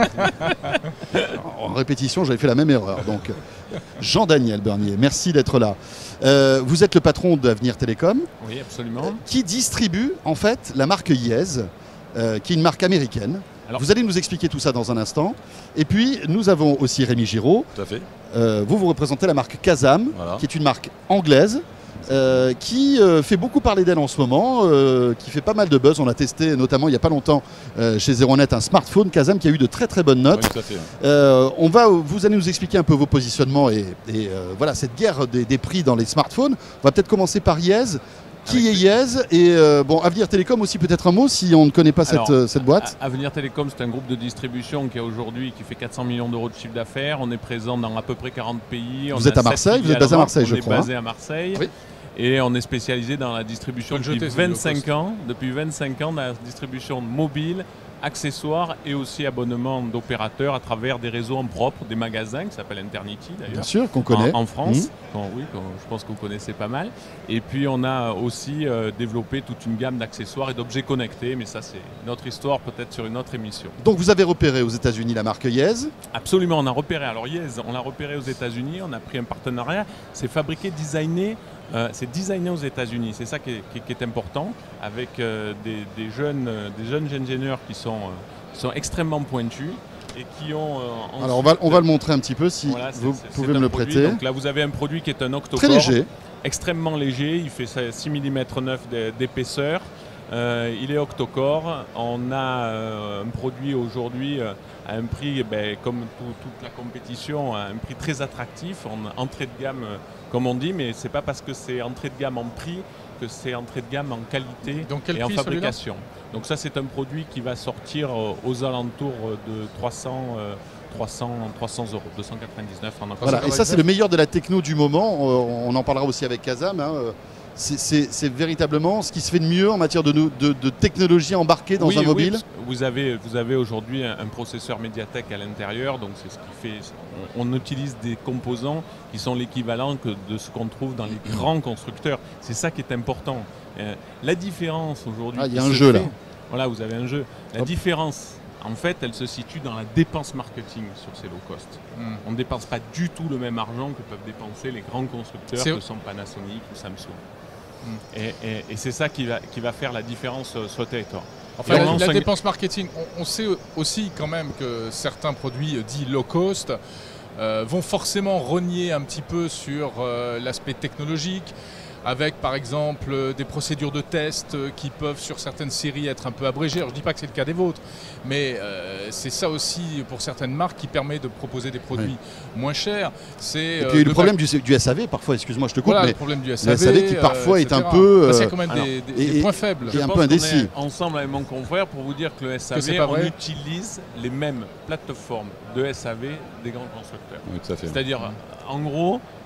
[SPEAKER 1] en répétition, j'avais fait la même erreur. Donc, euh, Jean-Daniel Bernier, merci d'être là. Euh, vous êtes le patron d'Avenir Télécom,
[SPEAKER 5] Oui, absolument.
[SPEAKER 1] qui distribue en fait la marque Yez, euh, qui est une marque américaine.
[SPEAKER 5] Alors-
[SPEAKER 1] Vous allez nous expliquer tout ça dans un instant. Et puis, nous avons aussi Rémi Giraud.
[SPEAKER 5] Tout à fait.
[SPEAKER 1] Euh, vous, vous représentez la marque Kazam,
[SPEAKER 5] Voilà.
[SPEAKER 1] qui est une marque anglaise, euh, qui euh, fait beaucoup parler d'elle en ce moment, euh, qui fait pas mal de buzz. On a testé notamment il n'y a pas longtemps euh, chez Zéro Net un smartphone Kazam qui a eu de très très bonnes notes.
[SPEAKER 5] Oui, tout à fait.
[SPEAKER 1] Euh, on va, vous allez nous expliquer un peu vos positionnements et, et, euh, voilà cette guerre des, des prix dans les smartphones. On va peut-être commencer par Yez. Qui est Yez et euh, bon, Avenir Télécom aussi peut-être un mot si on ne connaît pas
[SPEAKER 5] Alors,
[SPEAKER 1] cette, euh, cette boîte.
[SPEAKER 5] A- Avenir Télécom, c'est un groupe de distribution qui a aujourd'hui qui fait quatre cents millions d'euros de chiffre d'affaires. On est présent dans à peu près quarante pays.
[SPEAKER 1] Vous
[SPEAKER 5] On
[SPEAKER 1] êtes
[SPEAKER 5] a
[SPEAKER 1] à
[SPEAKER 5] sept
[SPEAKER 1] Marseille, vous êtes
[SPEAKER 5] filiales
[SPEAKER 1] basé à
[SPEAKER 5] en
[SPEAKER 1] Marseille,
[SPEAKER 5] Europe.
[SPEAKER 1] je
[SPEAKER 5] On
[SPEAKER 1] crois,
[SPEAKER 5] est basé à Marseille.
[SPEAKER 1] Oui.
[SPEAKER 5] Et on est spécialisé dans la distribution
[SPEAKER 2] Faut le
[SPEAKER 5] depuis
[SPEAKER 2] jeter, c'est le
[SPEAKER 5] vingt-cinq
[SPEAKER 2] low
[SPEAKER 5] ans. Depuis vingt-cinq ans, dans la distribution mobile, accessoires et aussi abonnements d'opérateurs à travers des réseaux en propre, des magasins qui s'appellent Internity
[SPEAKER 1] Bien
[SPEAKER 5] d'ailleurs.
[SPEAKER 1] sûr qu'on connaît.
[SPEAKER 5] En, en France,
[SPEAKER 1] Mhm.
[SPEAKER 5] qu'on- oui, qu'on- je pense que vous connaissez pas mal. Et puis on a aussi euh, développé toute une gamme d'accessoires et d'objets connectés, mais ça c'est notre histoire peut-être sur une autre émission.
[SPEAKER 1] Donc vous avez repéré aux États-Unis la marque Yez.
[SPEAKER 5] Absolument, on a repéré. Alors Yez, on l'a repéré aux États-Unis, on a pris un partenariat. C'est fabriqué, designé, euh, c'est designé aux États-Unis. C'est ça qui est, qui- qui est important, avec euh, des, des jeunes, euh, des jeunes ingénieurs qui sont, euh, qui sont extrêmement pointus et qui ont. euh,
[SPEAKER 1] Alors on va,
[SPEAKER 5] ensuite-
[SPEAKER 1] on va le montrer un petit peu si
[SPEAKER 5] Voilà, c'est-
[SPEAKER 1] vous
[SPEAKER 5] c'est-
[SPEAKER 1] pouvez
[SPEAKER 5] c'est
[SPEAKER 1] me
[SPEAKER 5] un
[SPEAKER 1] le
[SPEAKER 5] produit.
[SPEAKER 1] prêter.
[SPEAKER 5] Donc là, vous avez un produit qui est un octocore.
[SPEAKER 1] Très léger.
[SPEAKER 5] Extrêmement léger, il fait six millimètres neuf d'épaisseur, euh, il est octocore, on a euh, un produit aujourd'hui euh, à un prix, ben, comme tout- toute la compétition, à un prix très attractif, en entrée de gamme euh, comme on dit, mais c'est pas parce que c'est entrée de gamme en prix que c'est entrée de gamme en qualité
[SPEAKER 2] Donc quel
[SPEAKER 5] et en
[SPEAKER 2] prix, celui-là
[SPEAKER 5] fabrication. Donc ça c'est un produit qui va sortir euh, aux alentours de trois cents, euh, trois cents, trois cents euros, deux cent quatre-vingt-dix-neuf en octobre.
[SPEAKER 1] Voilà, et ça c'est le meilleur de la techno du moment. Euh, On en parlera aussi avec Kazam. hein. Euh, c'est- C'est c'est véritablement ce qui se fait de mieux en matière de, nou- de- de technologie embarquée dans
[SPEAKER 5] Oui,
[SPEAKER 1] un
[SPEAKER 5] oui,
[SPEAKER 1] mobile.
[SPEAKER 5] parce que vous avez, vous avez aujourd'hui un, un processeur Mediatek à l'intérieur, donc c'est ce qui fait. On, on utilise des composants qui sont l'équivalent que de ce qu'on trouve dans les grands constructeurs. C'est ça qui est important. Euh, la différence aujourd'hui.
[SPEAKER 1] Ah, il y a
[SPEAKER 5] qui
[SPEAKER 1] un
[SPEAKER 5] se
[SPEAKER 1] jeu, là.
[SPEAKER 5] fait- Voilà, vous avez un jeu. La
[SPEAKER 1] Hop.
[SPEAKER 5] différence, en fait, elle se situe dans la dépense marketing sur ces low cost.
[SPEAKER 2] Hmm.
[SPEAKER 5] On ne dépense pas du tout le même argent que peuvent dépenser les grands constructeurs
[SPEAKER 2] C'est-
[SPEAKER 5] que sont Panasonic ou Samsung.
[SPEAKER 2] Mm.
[SPEAKER 5] Et, et- et c'est ça qui va, qui va faire la différence euh, sur le territoire.
[SPEAKER 2] Enfin,
[SPEAKER 5] Et
[SPEAKER 2] la,
[SPEAKER 5] on lance
[SPEAKER 2] la
[SPEAKER 5] un-
[SPEAKER 2] dépense marketing, on, on sait aussi quand même que certains produits euh, dits low cost euh, vont forcément rogner un petit peu sur euh, l'aspect technologique, avec par exemple euh, des procédures de test euh, qui peuvent sur certaines séries être un peu abrégées. Alors, je ne dis pas que c'est le cas des vôtres, mais euh, c'est ça aussi pour certaines marques qui permet de proposer des produits moins chers. C'est
[SPEAKER 1] Et
[SPEAKER 2] euh,
[SPEAKER 1] puis il y a eu
[SPEAKER 2] de
[SPEAKER 1] le problème du, du S A V parfois, excuse-moi, je te coupe,
[SPEAKER 2] voilà,
[SPEAKER 1] mais
[SPEAKER 2] le problème du
[SPEAKER 1] le
[SPEAKER 2] S A V,
[SPEAKER 1] S A V qui parfois
[SPEAKER 2] euh,
[SPEAKER 1] est un
[SPEAKER 2] et cetera.
[SPEAKER 1] peu,
[SPEAKER 2] Parce qu'il y
[SPEAKER 1] euh,
[SPEAKER 2] a quand même
[SPEAKER 5] alors,
[SPEAKER 2] des, des-
[SPEAKER 1] et-
[SPEAKER 2] des points faibles.
[SPEAKER 1] et
[SPEAKER 5] Je
[SPEAKER 1] un
[SPEAKER 5] pense
[SPEAKER 1] peu
[SPEAKER 5] qu'on
[SPEAKER 1] indécis.
[SPEAKER 5] est ensemble avec mon confrère pour vous dire que le S A
[SPEAKER 2] Que c'est
[SPEAKER 5] V,
[SPEAKER 2] pas
[SPEAKER 5] on
[SPEAKER 2] vrai.
[SPEAKER 5] utilise les mêmes plateformes de S A V des grands constructeurs.
[SPEAKER 6] Oui, tout à fait.
[SPEAKER 5] C'est-à-dire, en gros,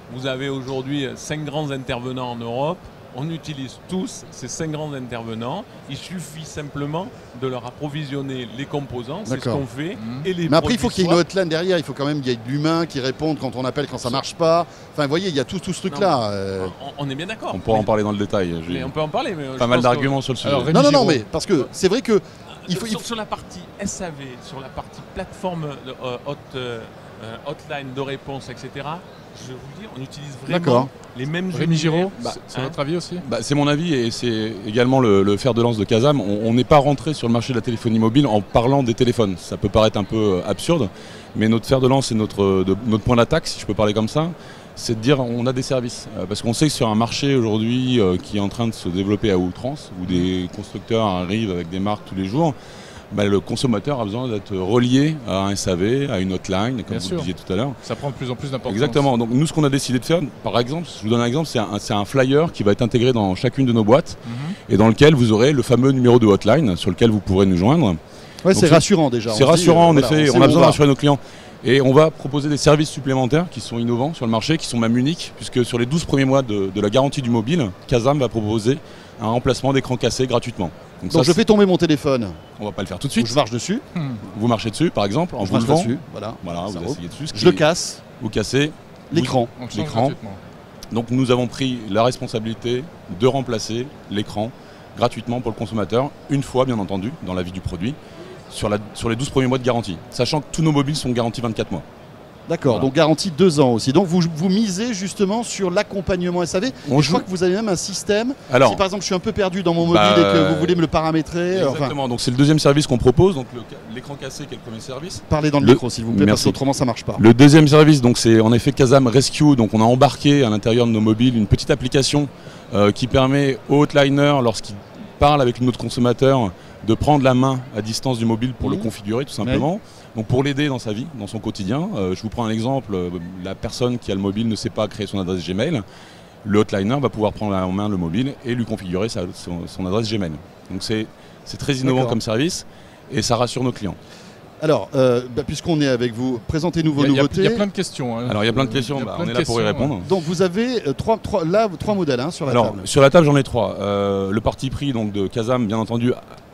[SPEAKER 5] vous avez aujourd'hui cinq grands intervenants en Europe. On utilise tous ces cinq grands intervenants. Il suffit simplement de leur approvisionner les composants, c'est ce qu'on fait.
[SPEAKER 2] Mmh.
[SPEAKER 5] Et les
[SPEAKER 1] Mais après, il faut
[SPEAKER 5] produits
[SPEAKER 1] qu'il y ait une
[SPEAKER 5] soient-
[SPEAKER 1] hotline derrière, il faut quand même qu'il y ait de l'humain qui réponde quand on appelle, quand ça marche pas. Enfin, vous voyez, il y a tout, tout ce truc-là. euh.
[SPEAKER 5] On, on est bien d'accord.
[SPEAKER 6] On pourra
[SPEAKER 5] Mais-
[SPEAKER 6] en parler dans le détail. J'ai
[SPEAKER 5] mais on peut en parler. Mais je
[SPEAKER 6] pas mal
[SPEAKER 5] pense que-
[SPEAKER 6] d'arguments sur le sujet.
[SPEAKER 2] Alors, Rémi
[SPEAKER 1] Non, non, non,
[SPEAKER 2] Giraud.
[SPEAKER 1] mais parce que c'est vrai que il faut. il
[SPEAKER 5] sur,
[SPEAKER 1] faut-
[SPEAKER 5] sur la partie S A V, sur la partie plateforme de, euh, hot, euh, euh, hotline de réponse, et cetera, je vous dis, on utilise
[SPEAKER 1] D'accord.
[SPEAKER 5] vraiment les mêmes
[SPEAKER 2] Rémi Giraud,
[SPEAKER 5] univers.
[SPEAKER 2] c'est c'est
[SPEAKER 5] Hein
[SPEAKER 2] votre avis aussi?
[SPEAKER 6] Bah, c'est mon avis et c'est également le, le fer de lance de Kazam. On on n'est pas rentré sur le marché de la téléphonie mobile en parlant des téléphones. Ça peut paraître un peu euh, absurde, mais notre fer de lance et notre, euh, de- notre point d'attaque, si je peux parler comme ça, c'est de dire on a des services. Euh, parce qu'on sait que sur un marché aujourd'hui euh, qui est en train de se développer à outrance, où des constructeurs arrivent avec des marques tous les jours, bah, le consommateur a besoin d'être relié à un S A V, à une hotline, comme
[SPEAKER 2] Bien
[SPEAKER 6] vous
[SPEAKER 2] sûr.
[SPEAKER 6] le disiez tout à l'heure.
[SPEAKER 2] Ça prend de plus en plus d'importance.
[SPEAKER 6] Exactement. Donc nous, ce qu'on a décidé de faire, par exemple, je vous donne un exemple, c'est un, c'est un flyer qui va être intégré dans chacune de nos boîtes
[SPEAKER 2] Mhm.
[SPEAKER 6] et dans lequel vous aurez le fameux numéro de hotline sur lequel vous pourrez nous joindre.
[SPEAKER 1] Ouais,
[SPEAKER 6] Donc
[SPEAKER 1] c'est
[SPEAKER 6] c'est-
[SPEAKER 1] rassurant déjà.
[SPEAKER 6] C'est
[SPEAKER 1] On se dit,
[SPEAKER 6] rassurant,
[SPEAKER 1] euh,
[SPEAKER 6] en
[SPEAKER 1] voilà,
[SPEAKER 6] effet.
[SPEAKER 1] sait
[SPEAKER 6] On
[SPEAKER 1] où
[SPEAKER 6] a besoin
[SPEAKER 1] va.
[SPEAKER 6] de rassurer nos clients. Et on va proposer des services supplémentaires qui sont innovants sur le marché, qui sont même uniques, puisque sur les douze premiers mois de, de la garantie du mobile, Kazam va proposer un remplacement d'écran cassé gratuitement. Donc,
[SPEAKER 1] Donc
[SPEAKER 6] ça,
[SPEAKER 1] je
[SPEAKER 6] c'est-
[SPEAKER 1] fais tomber mon téléphone,
[SPEAKER 6] on va pas le faire tout de
[SPEAKER 1] ou
[SPEAKER 6] suite.
[SPEAKER 1] je marche dessus,
[SPEAKER 6] Vous marchez dessus, par exemple, en
[SPEAKER 1] je
[SPEAKER 6] vous
[SPEAKER 1] marche
[SPEAKER 6] levant.
[SPEAKER 1] dessus, voilà.
[SPEAKER 6] Voilà,
[SPEAKER 1] Ça
[SPEAKER 6] vous
[SPEAKER 1] roule.
[SPEAKER 6] asseyez dessus. ce
[SPEAKER 1] Je
[SPEAKER 6] qui
[SPEAKER 1] le
[SPEAKER 6] est-
[SPEAKER 1] casse,
[SPEAKER 6] Vous cassez.
[SPEAKER 1] l'écran.
[SPEAKER 2] On le change
[SPEAKER 6] L'écran.
[SPEAKER 2] gratuitement.
[SPEAKER 6] Donc nous avons pris la responsabilité de remplacer l'écran gratuitement pour le consommateur, une fois bien entendu, dans la vie du produit, sur, la, sur les douze premiers mois de garantie. Sachant que tous nos mobiles sont garantis vingt-quatre mois.
[SPEAKER 1] D'accord,
[SPEAKER 6] Voilà.
[SPEAKER 1] donc garantie deux ans aussi. Donc vous, vous misez justement sur l'accompagnement S A V.
[SPEAKER 6] On
[SPEAKER 1] Et je
[SPEAKER 6] joue-
[SPEAKER 1] crois que vous avez même un système.
[SPEAKER 6] Alors,
[SPEAKER 1] Si par exemple je suis un peu perdu dans mon mobile
[SPEAKER 6] Bah,
[SPEAKER 1] et que vous voulez me le paramétrer, euh, enfin,
[SPEAKER 6] exactement, donc c'est le deuxième service qu'on propose, donc le ca- l'écran cassé qui est le premier service.
[SPEAKER 1] parlez dans le,
[SPEAKER 6] Le-
[SPEAKER 1] micro s'il vous plaît, parce
[SPEAKER 6] Merci.
[SPEAKER 1] qu'autrement ça marche pas.
[SPEAKER 6] Le deuxième service, donc c'est en effet Kazam Rescue, donc on a embarqué à l'intérieur de nos mobiles une petite application euh, qui permet au hotliner, lorsqu'il parle avec notre consommateur, de prendre la main à distance du mobile pour
[SPEAKER 1] Mmh.
[SPEAKER 6] le configurer tout simplement. Donc pour l'aider dans sa vie, dans son quotidien. Euh, je vous prends un exemple, euh, la personne qui a le mobile ne sait pas créer son adresse Gmail. Le hotliner va pouvoir prendre en main le mobile et lui configurer sa- son, son adresse Gmail. Donc c'est c'est très innovant
[SPEAKER 1] D'accord.
[SPEAKER 6] comme service et ça rassure nos clients.
[SPEAKER 1] Alors, euh, bah, puisqu'on est avec vous, présentez-nous vos
[SPEAKER 2] Il y a- il y a-
[SPEAKER 1] nouveautés.
[SPEAKER 2] Il y a plein de questions. hein.
[SPEAKER 6] Alors il y a plein de
[SPEAKER 2] Euh,
[SPEAKER 6] questions,
[SPEAKER 2] il y a
[SPEAKER 6] bah,
[SPEAKER 2] plein
[SPEAKER 6] on
[SPEAKER 2] de
[SPEAKER 6] est là pour y
[SPEAKER 2] questions,
[SPEAKER 6] répondre.
[SPEAKER 1] Donc vous avez euh, trois, trois, là, trois modèles hein, sur la
[SPEAKER 6] Alors,
[SPEAKER 1] table.
[SPEAKER 6] sur la table, j'en ai trois. Euh, le parti pris donc, de Kazam, bien entendu,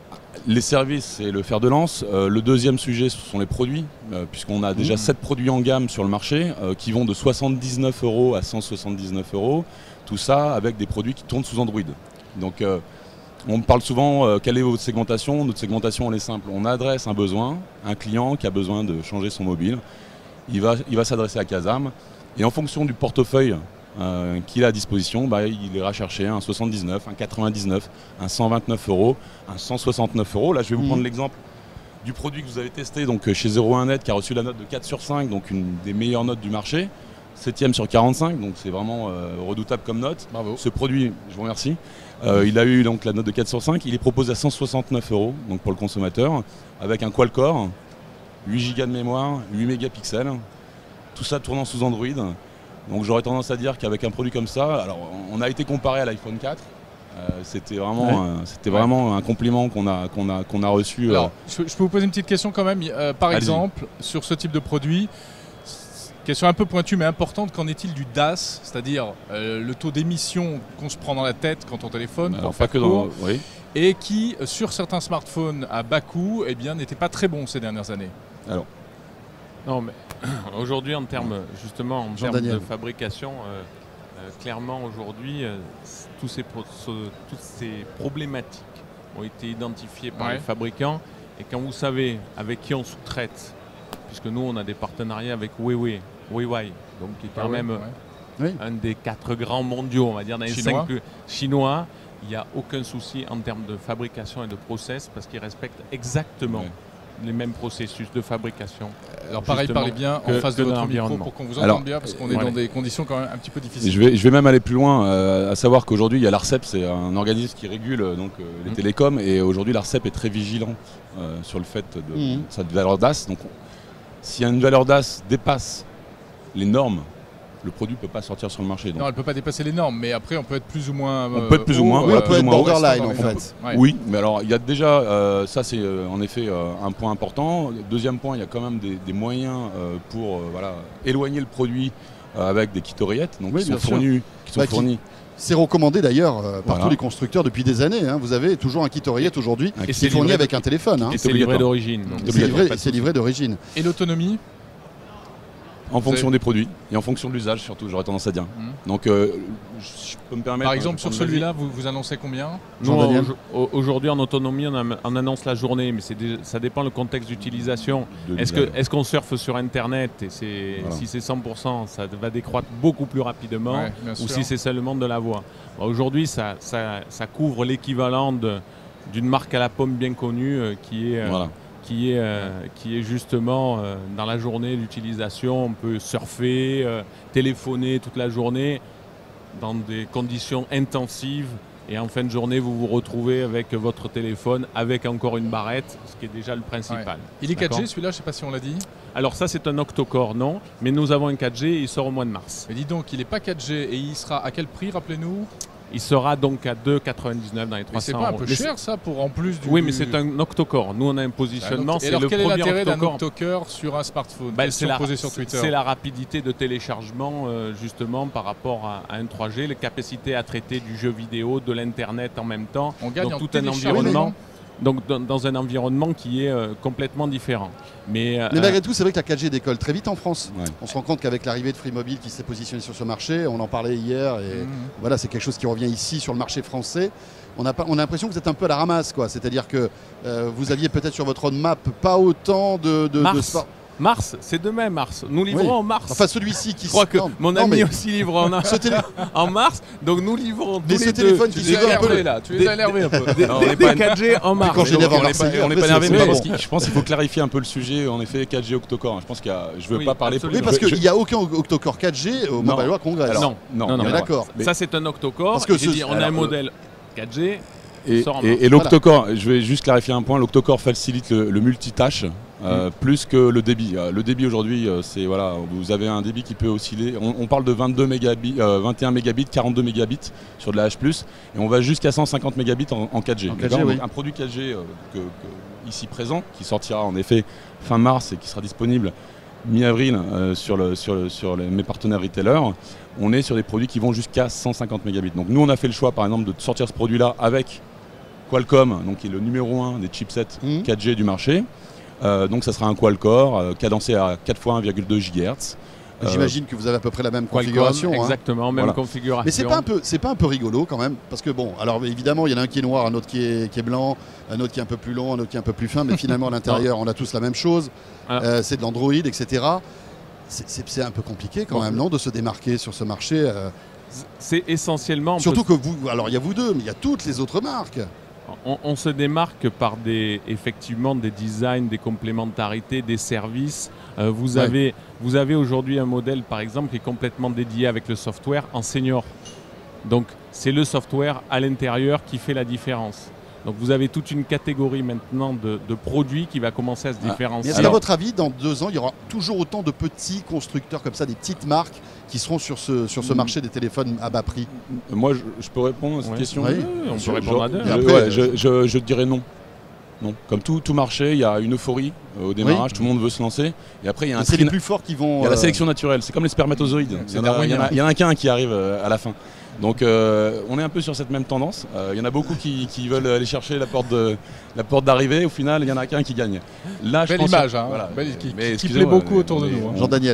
[SPEAKER 6] les services et le fer de lance. Euh, le deuxième sujet, ce sont les produits, euh, puisqu'on a déjà
[SPEAKER 1] Mmh.
[SPEAKER 6] sept produits en gamme sur le marché euh, qui vont de soixante-dix-neuf euros à cent soixante-dix-neuf euros. Tout ça avec des produits qui tournent sous Android. Donc, euh, on me parle souvent, euh, quelle est votre segmentation? Notre segmentation, elle est simple. On adresse un besoin, un client qui a besoin de changer son mobile. Il va, il va s'adresser à Kazam. Et en fonction du portefeuille euh, qu'il a à disposition, bah, il ira chercher un soixante-dix-neuf, un quatre-vingt-dix-neuf, un cent vingt-neuf euros, un cent soixante-neuf euros. Là, je vais vous
[SPEAKER 1] Mhm.
[SPEAKER 6] prendre l'exemple du produit que vous avez testé donc, euh, chez zéro un net qui a reçu la note de quatre sur cinq, donc une des meilleures notes du marché. septième sur quarante-cinq, donc c'est vraiment euh, redoutable comme note.
[SPEAKER 2] Bravo.
[SPEAKER 6] Ce produit, je vous remercie, euh, il a eu donc la note de quatre sur cinq. Il est proposé à cent soixante-neuf euros donc pour le consommateur, avec un quad-core, huit gigas de mémoire, huit mégapixels, tout ça tournant sous Android. Donc j'aurais tendance à dire qu'avec un produit comme ça, alors on a été comparé à l'iPhone quatre. Euh, c'était vraiment,
[SPEAKER 1] Ouais.
[SPEAKER 6] euh, c'était
[SPEAKER 2] Ouais.
[SPEAKER 6] vraiment un compliment qu'on a, qu'on a, qu'on a reçu. euh,
[SPEAKER 2] Alors, je, je peux vous poser une petite question quand même. Euh, par
[SPEAKER 6] Allez-y.
[SPEAKER 2] exemple, sur ce type de produit, question un peu pointue mais importante, qu'en est-il du D A S, c'est-à-dire euh, le taux d'émission qu'on se prend dans la tête quand on téléphone,
[SPEAKER 6] alors
[SPEAKER 2] pour
[SPEAKER 6] pas
[SPEAKER 2] faire
[SPEAKER 6] que
[SPEAKER 2] court,
[SPEAKER 6] dans. Oui.
[SPEAKER 2] et qui, euh, sur certains smartphones à bas coût, eh bien, n'était pas très bon ces dernières années.
[SPEAKER 5] Non, mais aujourd'hui, en termes justement en termes
[SPEAKER 1] Jean-Daniel.
[SPEAKER 5] de fabrication, euh, euh, clairement aujourd'hui, euh, c- tous ces pro- ce- toutes ces problématiques ont été identifiées par
[SPEAKER 2] Ouais.
[SPEAKER 5] les fabricants. Et quand vous savez avec qui on sous-traite, puisque nous on a des partenariats avec Huawei, Huawei, donc qui est quand
[SPEAKER 2] Ah ouais,
[SPEAKER 5] même
[SPEAKER 2] ouais.
[SPEAKER 5] un des quatre grands mondiaux, on va dire dans les
[SPEAKER 2] Chinois.
[SPEAKER 5] cinq plus chinois, il n'y a aucun souci en termes de fabrication et de process parce qu'ils respectent exactement
[SPEAKER 6] Ouais.
[SPEAKER 5] les mêmes processus de fabrication.
[SPEAKER 2] Alors pareil,
[SPEAKER 5] Justement,
[SPEAKER 2] parlez bien
[SPEAKER 5] que-
[SPEAKER 2] en face de
[SPEAKER 5] que dans
[SPEAKER 2] votre micro
[SPEAKER 5] l'environnement.
[SPEAKER 2] pour qu'on vous entende
[SPEAKER 6] Alors,
[SPEAKER 2] bien, parce qu'on est
[SPEAKER 5] voilà.
[SPEAKER 2] dans des conditions quand même un petit peu
[SPEAKER 6] Et
[SPEAKER 2] difficiles.
[SPEAKER 6] je, vais, je vais même aller plus loin, euh, à savoir qu'aujourd'hui, il y a l'ARCEP, c'est un organisme qui régule euh, donc, euh, les
[SPEAKER 2] Mm.
[SPEAKER 6] télécoms, et aujourd'hui, l'ARCEP est très vigilant euh, sur le fait de
[SPEAKER 1] Mm.
[SPEAKER 6] cette valeur d'A S. Donc, on- si une valeur d'A S dépasse les normes, le produit ne peut pas sortir sur le marché. Donc,
[SPEAKER 2] Non, elle ne peut pas dépasser les normes, mais après on peut être plus ou moins.
[SPEAKER 6] On peut être plus ou moins,
[SPEAKER 2] haut,
[SPEAKER 1] Oui,
[SPEAKER 6] voilà,
[SPEAKER 1] on
[SPEAKER 6] plus
[SPEAKER 1] peut
[SPEAKER 6] ou
[SPEAKER 1] être
[SPEAKER 6] moins haut,
[SPEAKER 1] borderline en
[SPEAKER 2] on peut-
[SPEAKER 1] fait.
[SPEAKER 2] ouais.
[SPEAKER 6] Oui, mais alors il y a déjà, euh, ça c'est euh, en effet euh, un point important. Deuxième point, il y a quand même des, des moyens euh, pour euh, voilà, éloigner le produit euh, avec des kits oreillettes, donc
[SPEAKER 1] Oui,
[SPEAKER 6] qui sont
[SPEAKER 1] bien sûr.
[SPEAKER 6] fournis. Qui sont
[SPEAKER 1] Bah, qui-
[SPEAKER 6] fournis.
[SPEAKER 1] C'est recommandé d'ailleurs euh, par
[SPEAKER 6] Voilà.
[SPEAKER 1] tous les constructeurs depuis des années. Hein. Vous avez toujours un kit oreillette aujourd'hui
[SPEAKER 6] Un
[SPEAKER 1] qui
[SPEAKER 6] kit
[SPEAKER 1] est fourni
[SPEAKER 5] livré
[SPEAKER 1] avec un téléphone. Hein.
[SPEAKER 5] Et c'est livré
[SPEAKER 6] obligatoire.
[SPEAKER 5] d'origine. donc
[SPEAKER 1] C'est
[SPEAKER 5] c'est
[SPEAKER 1] livré,
[SPEAKER 5] pas de
[SPEAKER 1] c'est
[SPEAKER 5] souci.
[SPEAKER 1] livré d'origine.
[SPEAKER 2] Et l'autonomie?
[SPEAKER 6] En fonction
[SPEAKER 2] avez-
[SPEAKER 6] des produits et en fonction de l'usage surtout, j'aurais tendance à dire.
[SPEAKER 2] Mhm.
[SPEAKER 6] Donc euh, je peux me permettre.
[SPEAKER 2] Par
[SPEAKER 6] hein,
[SPEAKER 2] exemple,
[SPEAKER 6] de
[SPEAKER 2] sur
[SPEAKER 6] prendre
[SPEAKER 2] celui-là, vous, vous annoncez combien?
[SPEAKER 5] Nous,
[SPEAKER 1] Jean-Daniel
[SPEAKER 5] au- aujourd'hui, en autonomie, on, a- on annonce la journée, mais c'est déjà- ça dépend le contexte d'utilisation.
[SPEAKER 6] de
[SPEAKER 5] Est-ce
[SPEAKER 6] l'usage.
[SPEAKER 5] que- est-ce qu'on surfe sur Internet et c'est-
[SPEAKER 6] Voilà.
[SPEAKER 5] si c'est cent pour cent, ça va décroître beaucoup plus rapidement,
[SPEAKER 2] Ouais, bien
[SPEAKER 5] ou
[SPEAKER 2] sûr.
[SPEAKER 5] si c'est seulement de la voix. Bon, aujourd'hui, ça, ça- ça couvre l'équivalent de- d'une marque à la pomme bien connue euh, qui est... euh,
[SPEAKER 6] Voilà.
[SPEAKER 5] Qui est, euh, qui est justement euh, dans la journée d'utilisation, on peut surfer, euh, téléphoner toute la journée dans des conditions intensives et en fin de journée vous vous retrouvez avec votre téléphone avec encore une barrette, ce qui est déjà le principal.
[SPEAKER 2] Il est quatre G
[SPEAKER 5] D'accord.
[SPEAKER 2] celui-là, je ne sais pas si on l'a dit.
[SPEAKER 5] Alors ça c'est un octa-core, non, mais nous avons un quatre G et il sort au mois de mars.
[SPEAKER 2] Mais dis donc, il n'est pas quatre G et il sera à quel prix, rappelez-nous?
[SPEAKER 5] Il sera donc à deux virgule quatre-vingt-dix-neuf dans les
[SPEAKER 2] Mais
[SPEAKER 5] trois
[SPEAKER 2] c'est
[SPEAKER 5] cents
[SPEAKER 2] pas un
[SPEAKER 5] euros.
[SPEAKER 2] peu
[SPEAKER 5] Mais c'est-
[SPEAKER 2] cher ça pour en plus du.
[SPEAKER 5] Oui, mais c'est un octa-core. Nous on a un
[SPEAKER 2] Un
[SPEAKER 5] positionnement,
[SPEAKER 2] octa- Et
[SPEAKER 5] c'est
[SPEAKER 2] alors
[SPEAKER 5] le
[SPEAKER 2] quel est
[SPEAKER 5] premier
[SPEAKER 2] l'intérêt d'un
[SPEAKER 5] octa-core.
[SPEAKER 2] octa-core sur un smartphone?
[SPEAKER 5] Bah,
[SPEAKER 2] Question
[SPEAKER 5] c'est la,
[SPEAKER 2] posée sur Twitter.
[SPEAKER 5] c'est la rapidité de téléchargement euh, justement par rapport à, à un trois G, les capacités à traiter du jeu vidéo, de l'internet en même temps,
[SPEAKER 2] On gagne
[SPEAKER 5] donc
[SPEAKER 2] en
[SPEAKER 5] tout un
[SPEAKER 2] téléchargement.
[SPEAKER 5] environnement, donc dans, dans un environnement qui est euh, complètement différent. Mais, euh,
[SPEAKER 1] Mais malgré tout, c'est vrai que la quatre G décolle très vite en France.
[SPEAKER 6] Ouais.
[SPEAKER 1] On se rend compte qu'avec l'arrivée de Free Mobile qui s'est positionné sur ce marché, on en parlait hier, et
[SPEAKER 2] Mhm.
[SPEAKER 1] voilà, c'est quelque chose qui revient ici sur le marché français. On a, pas- on a l'impression que vous êtes un peu à la ramasse, quoi. C'est-à-dire que euh, vous aviez peut-être sur votre roadmap pas autant de, de, de
[SPEAKER 5] Mars.
[SPEAKER 1] sport-
[SPEAKER 5] Mars, c'est demain Mars. Nous livrons en mars.
[SPEAKER 1] Enfin, celui-ci qui
[SPEAKER 5] Je crois que
[SPEAKER 1] non,
[SPEAKER 5] mon
[SPEAKER 1] non,
[SPEAKER 5] ami
[SPEAKER 1] mais
[SPEAKER 5] aussi livre en,
[SPEAKER 1] ce télé-
[SPEAKER 5] en mars, donc nous livrons tous
[SPEAKER 1] Mais
[SPEAKER 5] les
[SPEAKER 1] ce
[SPEAKER 5] deux
[SPEAKER 1] téléphone qui
[SPEAKER 2] Tu
[SPEAKER 1] C'est
[SPEAKER 2] les as
[SPEAKER 1] un peu
[SPEAKER 2] énervés
[SPEAKER 1] le-
[SPEAKER 2] là, tu les
[SPEAKER 5] des-
[SPEAKER 2] as énervés un peu.
[SPEAKER 5] des,
[SPEAKER 6] Non, on
[SPEAKER 5] des-
[SPEAKER 6] n'est pas-
[SPEAKER 5] des quatre G en mars.
[SPEAKER 1] quand Genève
[SPEAKER 6] on
[SPEAKER 1] à
[SPEAKER 6] n'est pas,
[SPEAKER 1] Marseille,
[SPEAKER 6] on n'est
[SPEAKER 1] après,
[SPEAKER 6] pas énervé,
[SPEAKER 1] c'est-
[SPEAKER 6] mais
[SPEAKER 1] c'est
[SPEAKER 6] parce
[SPEAKER 1] bon.
[SPEAKER 6] qu'il- je pense qu'il faut clarifier un peu le sujet. En effet, quatre G octa-core. Je pense qu'il y a, je veux
[SPEAKER 5] Oui,
[SPEAKER 6] pas parler.
[SPEAKER 5] absolument.
[SPEAKER 1] Oui, parce
[SPEAKER 6] je-
[SPEAKER 1] qu'il
[SPEAKER 6] je-
[SPEAKER 1] n'y a aucun octa-core quatre G au
[SPEAKER 6] Non.
[SPEAKER 1] Mobile World Congress.
[SPEAKER 6] alors,
[SPEAKER 5] non,
[SPEAKER 6] non,
[SPEAKER 5] non,
[SPEAKER 6] il y en
[SPEAKER 1] mais
[SPEAKER 6] a pas.
[SPEAKER 1] d'accord.
[SPEAKER 6] Mais-
[SPEAKER 5] Ça c'est un octa-core.
[SPEAKER 1] Parce que
[SPEAKER 5] J'ai
[SPEAKER 1] ce-
[SPEAKER 5] dit, on a
[SPEAKER 6] alors,
[SPEAKER 5] un modèle quatre G.
[SPEAKER 6] Et,
[SPEAKER 5] sort en
[SPEAKER 6] et-
[SPEAKER 5] mars.
[SPEAKER 6] et l'octa-core, je vais juste clarifier un point, l'octa-core facilite le, le multitâche euh,
[SPEAKER 5] Mm.
[SPEAKER 6] plus que le débit. Euh, Le débit aujourd'hui, euh, c'est voilà, vous avez un débit qui peut osciller. On, on parle de vingt-deux mégabits, euh, vingt et un mégabits, quarante-deux mégabits sur de la H plus, et on va jusqu'à cent cinquante mégabits en, en quatre G.
[SPEAKER 1] En quatre G,
[SPEAKER 6] D'accord.
[SPEAKER 1] oui.
[SPEAKER 6] Donc, un produit quatre G euh, que- que- ici présent, qui sortira en effet fin mars et qui sera disponible mi-avril euh, sur, le, sur, le- sur les- mes partenaires retailers, on est sur des produits qui vont jusqu'à cent cinquante mégabits. Donc nous on a fait le choix par exemple de sortir ce produit-là avec Qualcomm, donc qui est le numéro un des chipsets
[SPEAKER 1] Mhm.
[SPEAKER 6] quatre G du marché. Euh, donc ça sera un quad-core euh, cadencé à quatre fois un virgule deux gigahertz. Euh,
[SPEAKER 1] J'imagine que vous avez à peu près la même
[SPEAKER 5] Qualcomm,
[SPEAKER 1] configuration. hein.
[SPEAKER 5] exactement, même
[SPEAKER 6] Voilà.
[SPEAKER 5] configuration.
[SPEAKER 1] Mais c'est pas un peu, c'est pas un peu rigolo quand même, parce que bon, alors évidemment, il y en a un qui est noir, un autre qui est, qui est blanc, un autre qui est un peu plus long, un autre qui est un peu plus fin, mais finalement à l'intérieur, on a tous la même chose.
[SPEAKER 5] Ah.
[SPEAKER 1] Euh, c'est de l'Android, et cetera. C'est- C'est c'est un peu compliqué quand
[SPEAKER 5] Bon.
[SPEAKER 1] même, non, de se démarquer sur ce marché. euh,
[SPEAKER 5] C'est essentiellement. on peut
[SPEAKER 1] surtout que vous, alors il y a vous deux, mais il y a toutes les autres marques.
[SPEAKER 5] On, on se démarque par des, effectivement des designs, des complémentarités, des services. Euh, vous,
[SPEAKER 1] Ouais.
[SPEAKER 5] avez, vous avez aujourd'hui un modèle, par exemple, qui est complètement dédié avec le software en senior. Donc, c'est le software à l'intérieur qui fait la différence. Donc, vous avez toute une catégorie maintenant de, de produits qui va commencer à se
[SPEAKER 6] Ah,
[SPEAKER 5] différencier.
[SPEAKER 1] Mais est-ce qu'à
[SPEAKER 6] Alors-
[SPEAKER 1] votre avis, dans deux ans, il y aura toujours autant de petits constructeurs comme ça, des petites marques qui seront sur ce, sur ce
[SPEAKER 6] Mm.
[SPEAKER 1] marché des téléphones à bas prix?
[SPEAKER 6] Moi je, je peux répondre à cette
[SPEAKER 5] Ouais.
[SPEAKER 6] question.
[SPEAKER 1] Oui.
[SPEAKER 5] on
[SPEAKER 6] Je-
[SPEAKER 5] peut répondre à
[SPEAKER 6] je-
[SPEAKER 5] deux.
[SPEAKER 1] Et
[SPEAKER 6] je-
[SPEAKER 1] après,
[SPEAKER 6] ouais,
[SPEAKER 1] euh,
[SPEAKER 6] je, je- je dirais non. Non. Comme tout, tout marché, il y a une euphorie euh, au démarrage, tout le monde veut se lancer. Et après, il y a un
[SPEAKER 1] Mais c'est les
[SPEAKER 6] tri-
[SPEAKER 1] plus forts qui vont.
[SPEAKER 6] il y a la
[SPEAKER 1] euh,
[SPEAKER 6] sélection naturelle, c'est comme les spermatozoïdes. Il y en a, il y en a-
[SPEAKER 2] darwinien.
[SPEAKER 6] il y en a qu'un qui arrive euh, à la fin. Donc euh, on est un peu sur cette même tendance. Euh, Il y en a beaucoup qui, qui veulent aller chercher la porte de- la porte d'arrivée. Au final, il y en a qu'un qui gagne. Là, je
[SPEAKER 2] Belle
[SPEAKER 6] pense
[SPEAKER 2] image,
[SPEAKER 6] que-
[SPEAKER 2] hein,
[SPEAKER 6] voilà.
[SPEAKER 2] belle- qui,
[SPEAKER 6] Mais
[SPEAKER 2] qui
[SPEAKER 6] excusez-moi,
[SPEAKER 2] plaît beaucoup
[SPEAKER 6] mais-
[SPEAKER 2] autour de
[SPEAKER 6] mais-
[SPEAKER 2] nous. hein.
[SPEAKER 1] Jean-Daniel.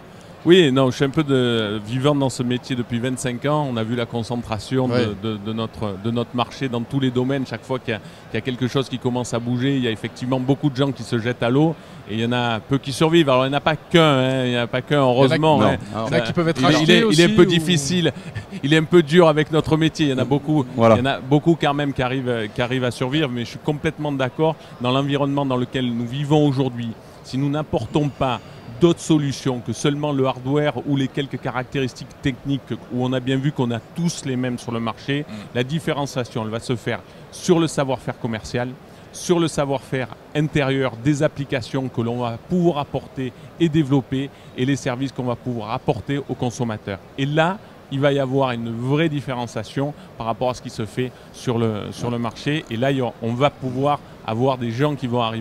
[SPEAKER 5] Oui, non, je suis un peu de, vivant dans ce métier depuis vingt-cinq ans. On a vu la concentration de-
[SPEAKER 1] Ouais.
[SPEAKER 5] de, de notre, de notre marché dans tous les domaines. Chaque fois qu'il y, a- qu'il y a quelque chose qui commence à bouger, il y a effectivement beaucoup de gens qui se jettent à l'eau et il y en a peu qui survivent. Alors il n'y en a pas qu'un, hein, il n'y en a pas qu'un, heureusement.
[SPEAKER 6] Non.
[SPEAKER 5] hein.
[SPEAKER 6] Alors,
[SPEAKER 2] Il y en a qui peuvent être
[SPEAKER 5] Il, est- il
[SPEAKER 2] rachetés
[SPEAKER 5] est, il est un
[SPEAKER 2] aussi,
[SPEAKER 5] peu
[SPEAKER 2] ou-
[SPEAKER 5] difficile, il est un peu dur avec notre métier. Il y en a beaucoup,
[SPEAKER 6] Voilà.
[SPEAKER 5] il y en a beaucoup quand même qui arrivent, euh, qui arrivent à survivre, mais je suis complètement d'accord dans l'environnement dans lequel nous vivons aujourd'hui. Si nous n'apportons pas d'autres solutions que seulement le hardware ou les quelques caractéristiques techniques où on a bien vu qu'on a tous les mêmes sur le marché,
[SPEAKER 2] Mm.
[SPEAKER 5] la différenciation elle va se faire sur le savoir-faire commercial, sur le savoir-faire intérieur des applications que l'on va pouvoir apporter et développer et les services qu'on va pouvoir apporter aux consommateurs. Et là, il va y avoir une vraie différenciation par rapport à ce qui se fait sur le, sur le marché. Et là, il y aura- on va pouvoir avoir des gens qui vont arriver à,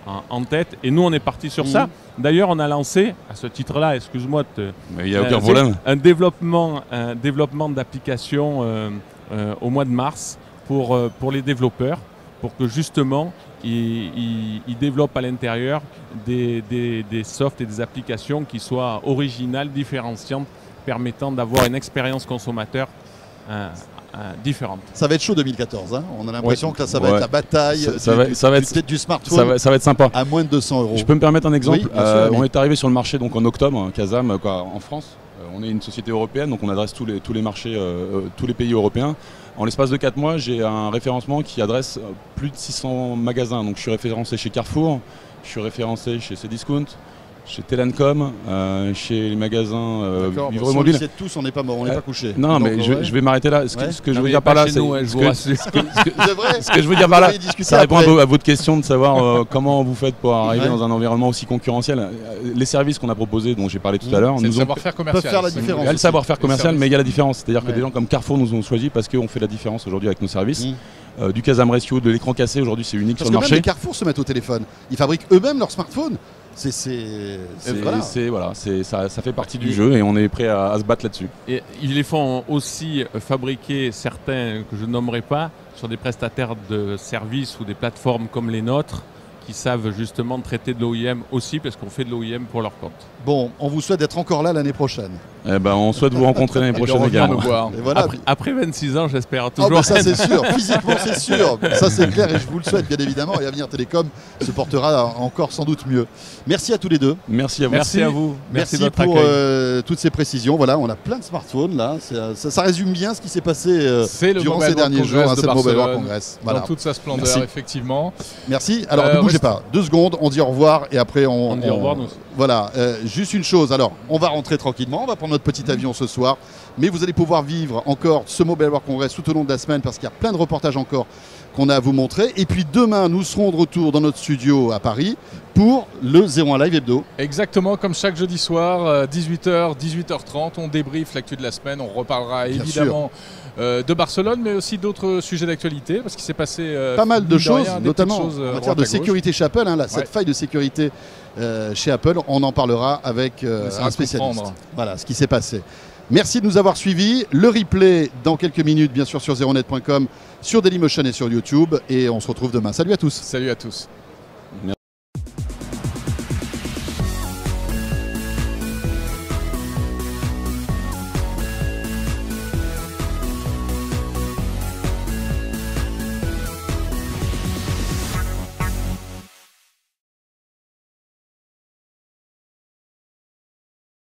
[SPEAKER 5] en, en tête. Et nous, on est parti sur mmh. ça. D'ailleurs, on a lancé, à ce titre-là, excuse-moi,
[SPEAKER 6] il n'y a aucun euh, problème,
[SPEAKER 5] un développement, un développement d'applications euh, euh, au mois de mars pour, euh, pour les développeurs, pour que justement, ils, ils, ils développent à l'intérieur des, des, des softs et des applications qui soient originales, différenciantes, permettant d'avoir une expérience consommateur euh, euh, différente.
[SPEAKER 1] Ça va être chaud deux mille quatorze, hein. On a l'impression ouais. que là ça va ouais. être la bataille
[SPEAKER 6] ça,
[SPEAKER 1] du,
[SPEAKER 6] ça va,
[SPEAKER 1] du,
[SPEAKER 6] ça va
[SPEAKER 1] du,
[SPEAKER 6] être,
[SPEAKER 1] du smartphone
[SPEAKER 6] ça va, ça va être sympa.
[SPEAKER 1] À moins de deux cents euros.
[SPEAKER 6] Je peux me permettre un exemple
[SPEAKER 1] oui,
[SPEAKER 6] euh,
[SPEAKER 1] sûr,
[SPEAKER 6] On
[SPEAKER 1] oui.
[SPEAKER 6] est arrivé sur le marché donc, en octobre, Kazam, quoi, en France. Euh, on est une société européenne, donc on adresse tous les, tous les marchés, euh, tous les pays européens. En l'espace de quatre mois, j'ai un référencement qui adresse plus de six cents magasins. Donc je suis référencé chez Carrefour, je suis référencé chez Cdiscount, chez Telencom, euh, chez les magasins euh,
[SPEAKER 1] Vivre Mobile. Si on tous, on n'est pas mort, on n'est euh, pas couché.
[SPEAKER 6] Non, donc, mais je, ouais. je vais m'arrêter là. Ce que, ouais. ce que je veux dire par là, c'est
[SPEAKER 5] nous,
[SPEAKER 6] ce, que, ce, que, ce, que, ce que je veux dire par là, ça répond après. à votre question de savoir euh, comment vous faites pour arriver ouais. dans un environnement aussi concurrentiel. Les services qu'on a proposés, dont j'ai parlé tout mmh. à l'heure,
[SPEAKER 2] nous
[SPEAKER 6] le
[SPEAKER 2] savoir-faire commercial.
[SPEAKER 1] Faire la différence.
[SPEAKER 6] Il y a le savoir-faire commercial, mais il y a la différence. C'est-à-dire que des gens comme Carrefour nous ont choisi parce qu'on fait la différence aujourd'hui avec nos services. Euh, du Kazam Rescue, de l'écran cassé, aujourd'hui c'est unique
[SPEAKER 1] Parce
[SPEAKER 6] sur le
[SPEAKER 1] que
[SPEAKER 6] marché.
[SPEAKER 1] Même les Carrefour se mettent au téléphone. Ils fabriquent eux-mêmes leurs smartphones. C'est, c'est, c'est, voilà.
[SPEAKER 6] c'est, voilà, c'est, ça, ça fait partie du jeu et on est prêt à, à se battre là-dessus.
[SPEAKER 5] Et ils les font aussi fabriquer, certains que je nommerai pas, sur des prestataires de services ou des plateformes comme les nôtres, qui savent justement traiter de l'O I M aussi, parce qu'on fait de l'O I M pour leur compte.
[SPEAKER 1] Bon, on vous souhaite d'être encore là l'année prochaine.
[SPEAKER 6] Eh ben, on souhaite vous rencontrer l'année prochaine également.
[SPEAKER 1] Voilà.
[SPEAKER 5] Après, après vingt-six ans, j'espère toujours.
[SPEAKER 1] Oh bah ça c'est sûr, physiquement c'est sûr, ça c'est clair et je vous le souhaite bien évidemment. Et Avenir Télécom se portera encore sans doute mieux. Merci à tous les deux.
[SPEAKER 6] Merci à vous.
[SPEAKER 5] Merci, Merci à vous.
[SPEAKER 1] Merci,
[SPEAKER 5] Merci
[SPEAKER 1] pour euh, toutes ces précisions. Voilà, on a plein de smartphones là. Ça, ça résume bien ce qui s'est passé euh, durant ces derniers jours à cette Mobile World Congress.
[SPEAKER 2] Voilà. Dans toute sa splendeur, Merci. effectivement.
[SPEAKER 1] Merci. Alors euh, ne bougez pas. Deux secondes, on dit au revoir et après on.
[SPEAKER 5] On dit au revoir nous.
[SPEAKER 1] Voilà, euh, juste une chose, alors on va rentrer tranquillement, on va prendre notre petit avion ce soir, mais vous allez pouvoir vivre encore ce Mobile World Congress tout au long de la semaine parce qu'il y a plein de reportages encore qu'on a à vous montrer. Et puis demain, nous serons de retour dans notre studio à Paris pour le zéro un Live Hebdo.
[SPEAKER 2] Exactement, comme chaque jeudi soir, dix-huit heures, dix-huit heures trente, on débriefe l'actu de la semaine, on reparlera Bien évidemment euh, de Barcelone, mais aussi d'autres sujets d'actualité, parce qu'il s'est passé euh,
[SPEAKER 1] pas mal de choses,
[SPEAKER 2] rien,
[SPEAKER 1] notamment
[SPEAKER 2] choses, euh,
[SPEAKER 1] en matière de sécurité chez Apple, hein, là, cette ouais. faille de sécurité euh, chez Apple, on en parlera avec euh, un spécialiste. Comprendre. Voilà ce qui s'est passé. Merci de nous avoir suivis. Le replay dans quelques minutes, bien sûr, sur zéro net point com, sur Dailymotion et sur YouTube. Et on se retrouve demain. Salut à tous.
[SPEAKER 2] Salut à tous.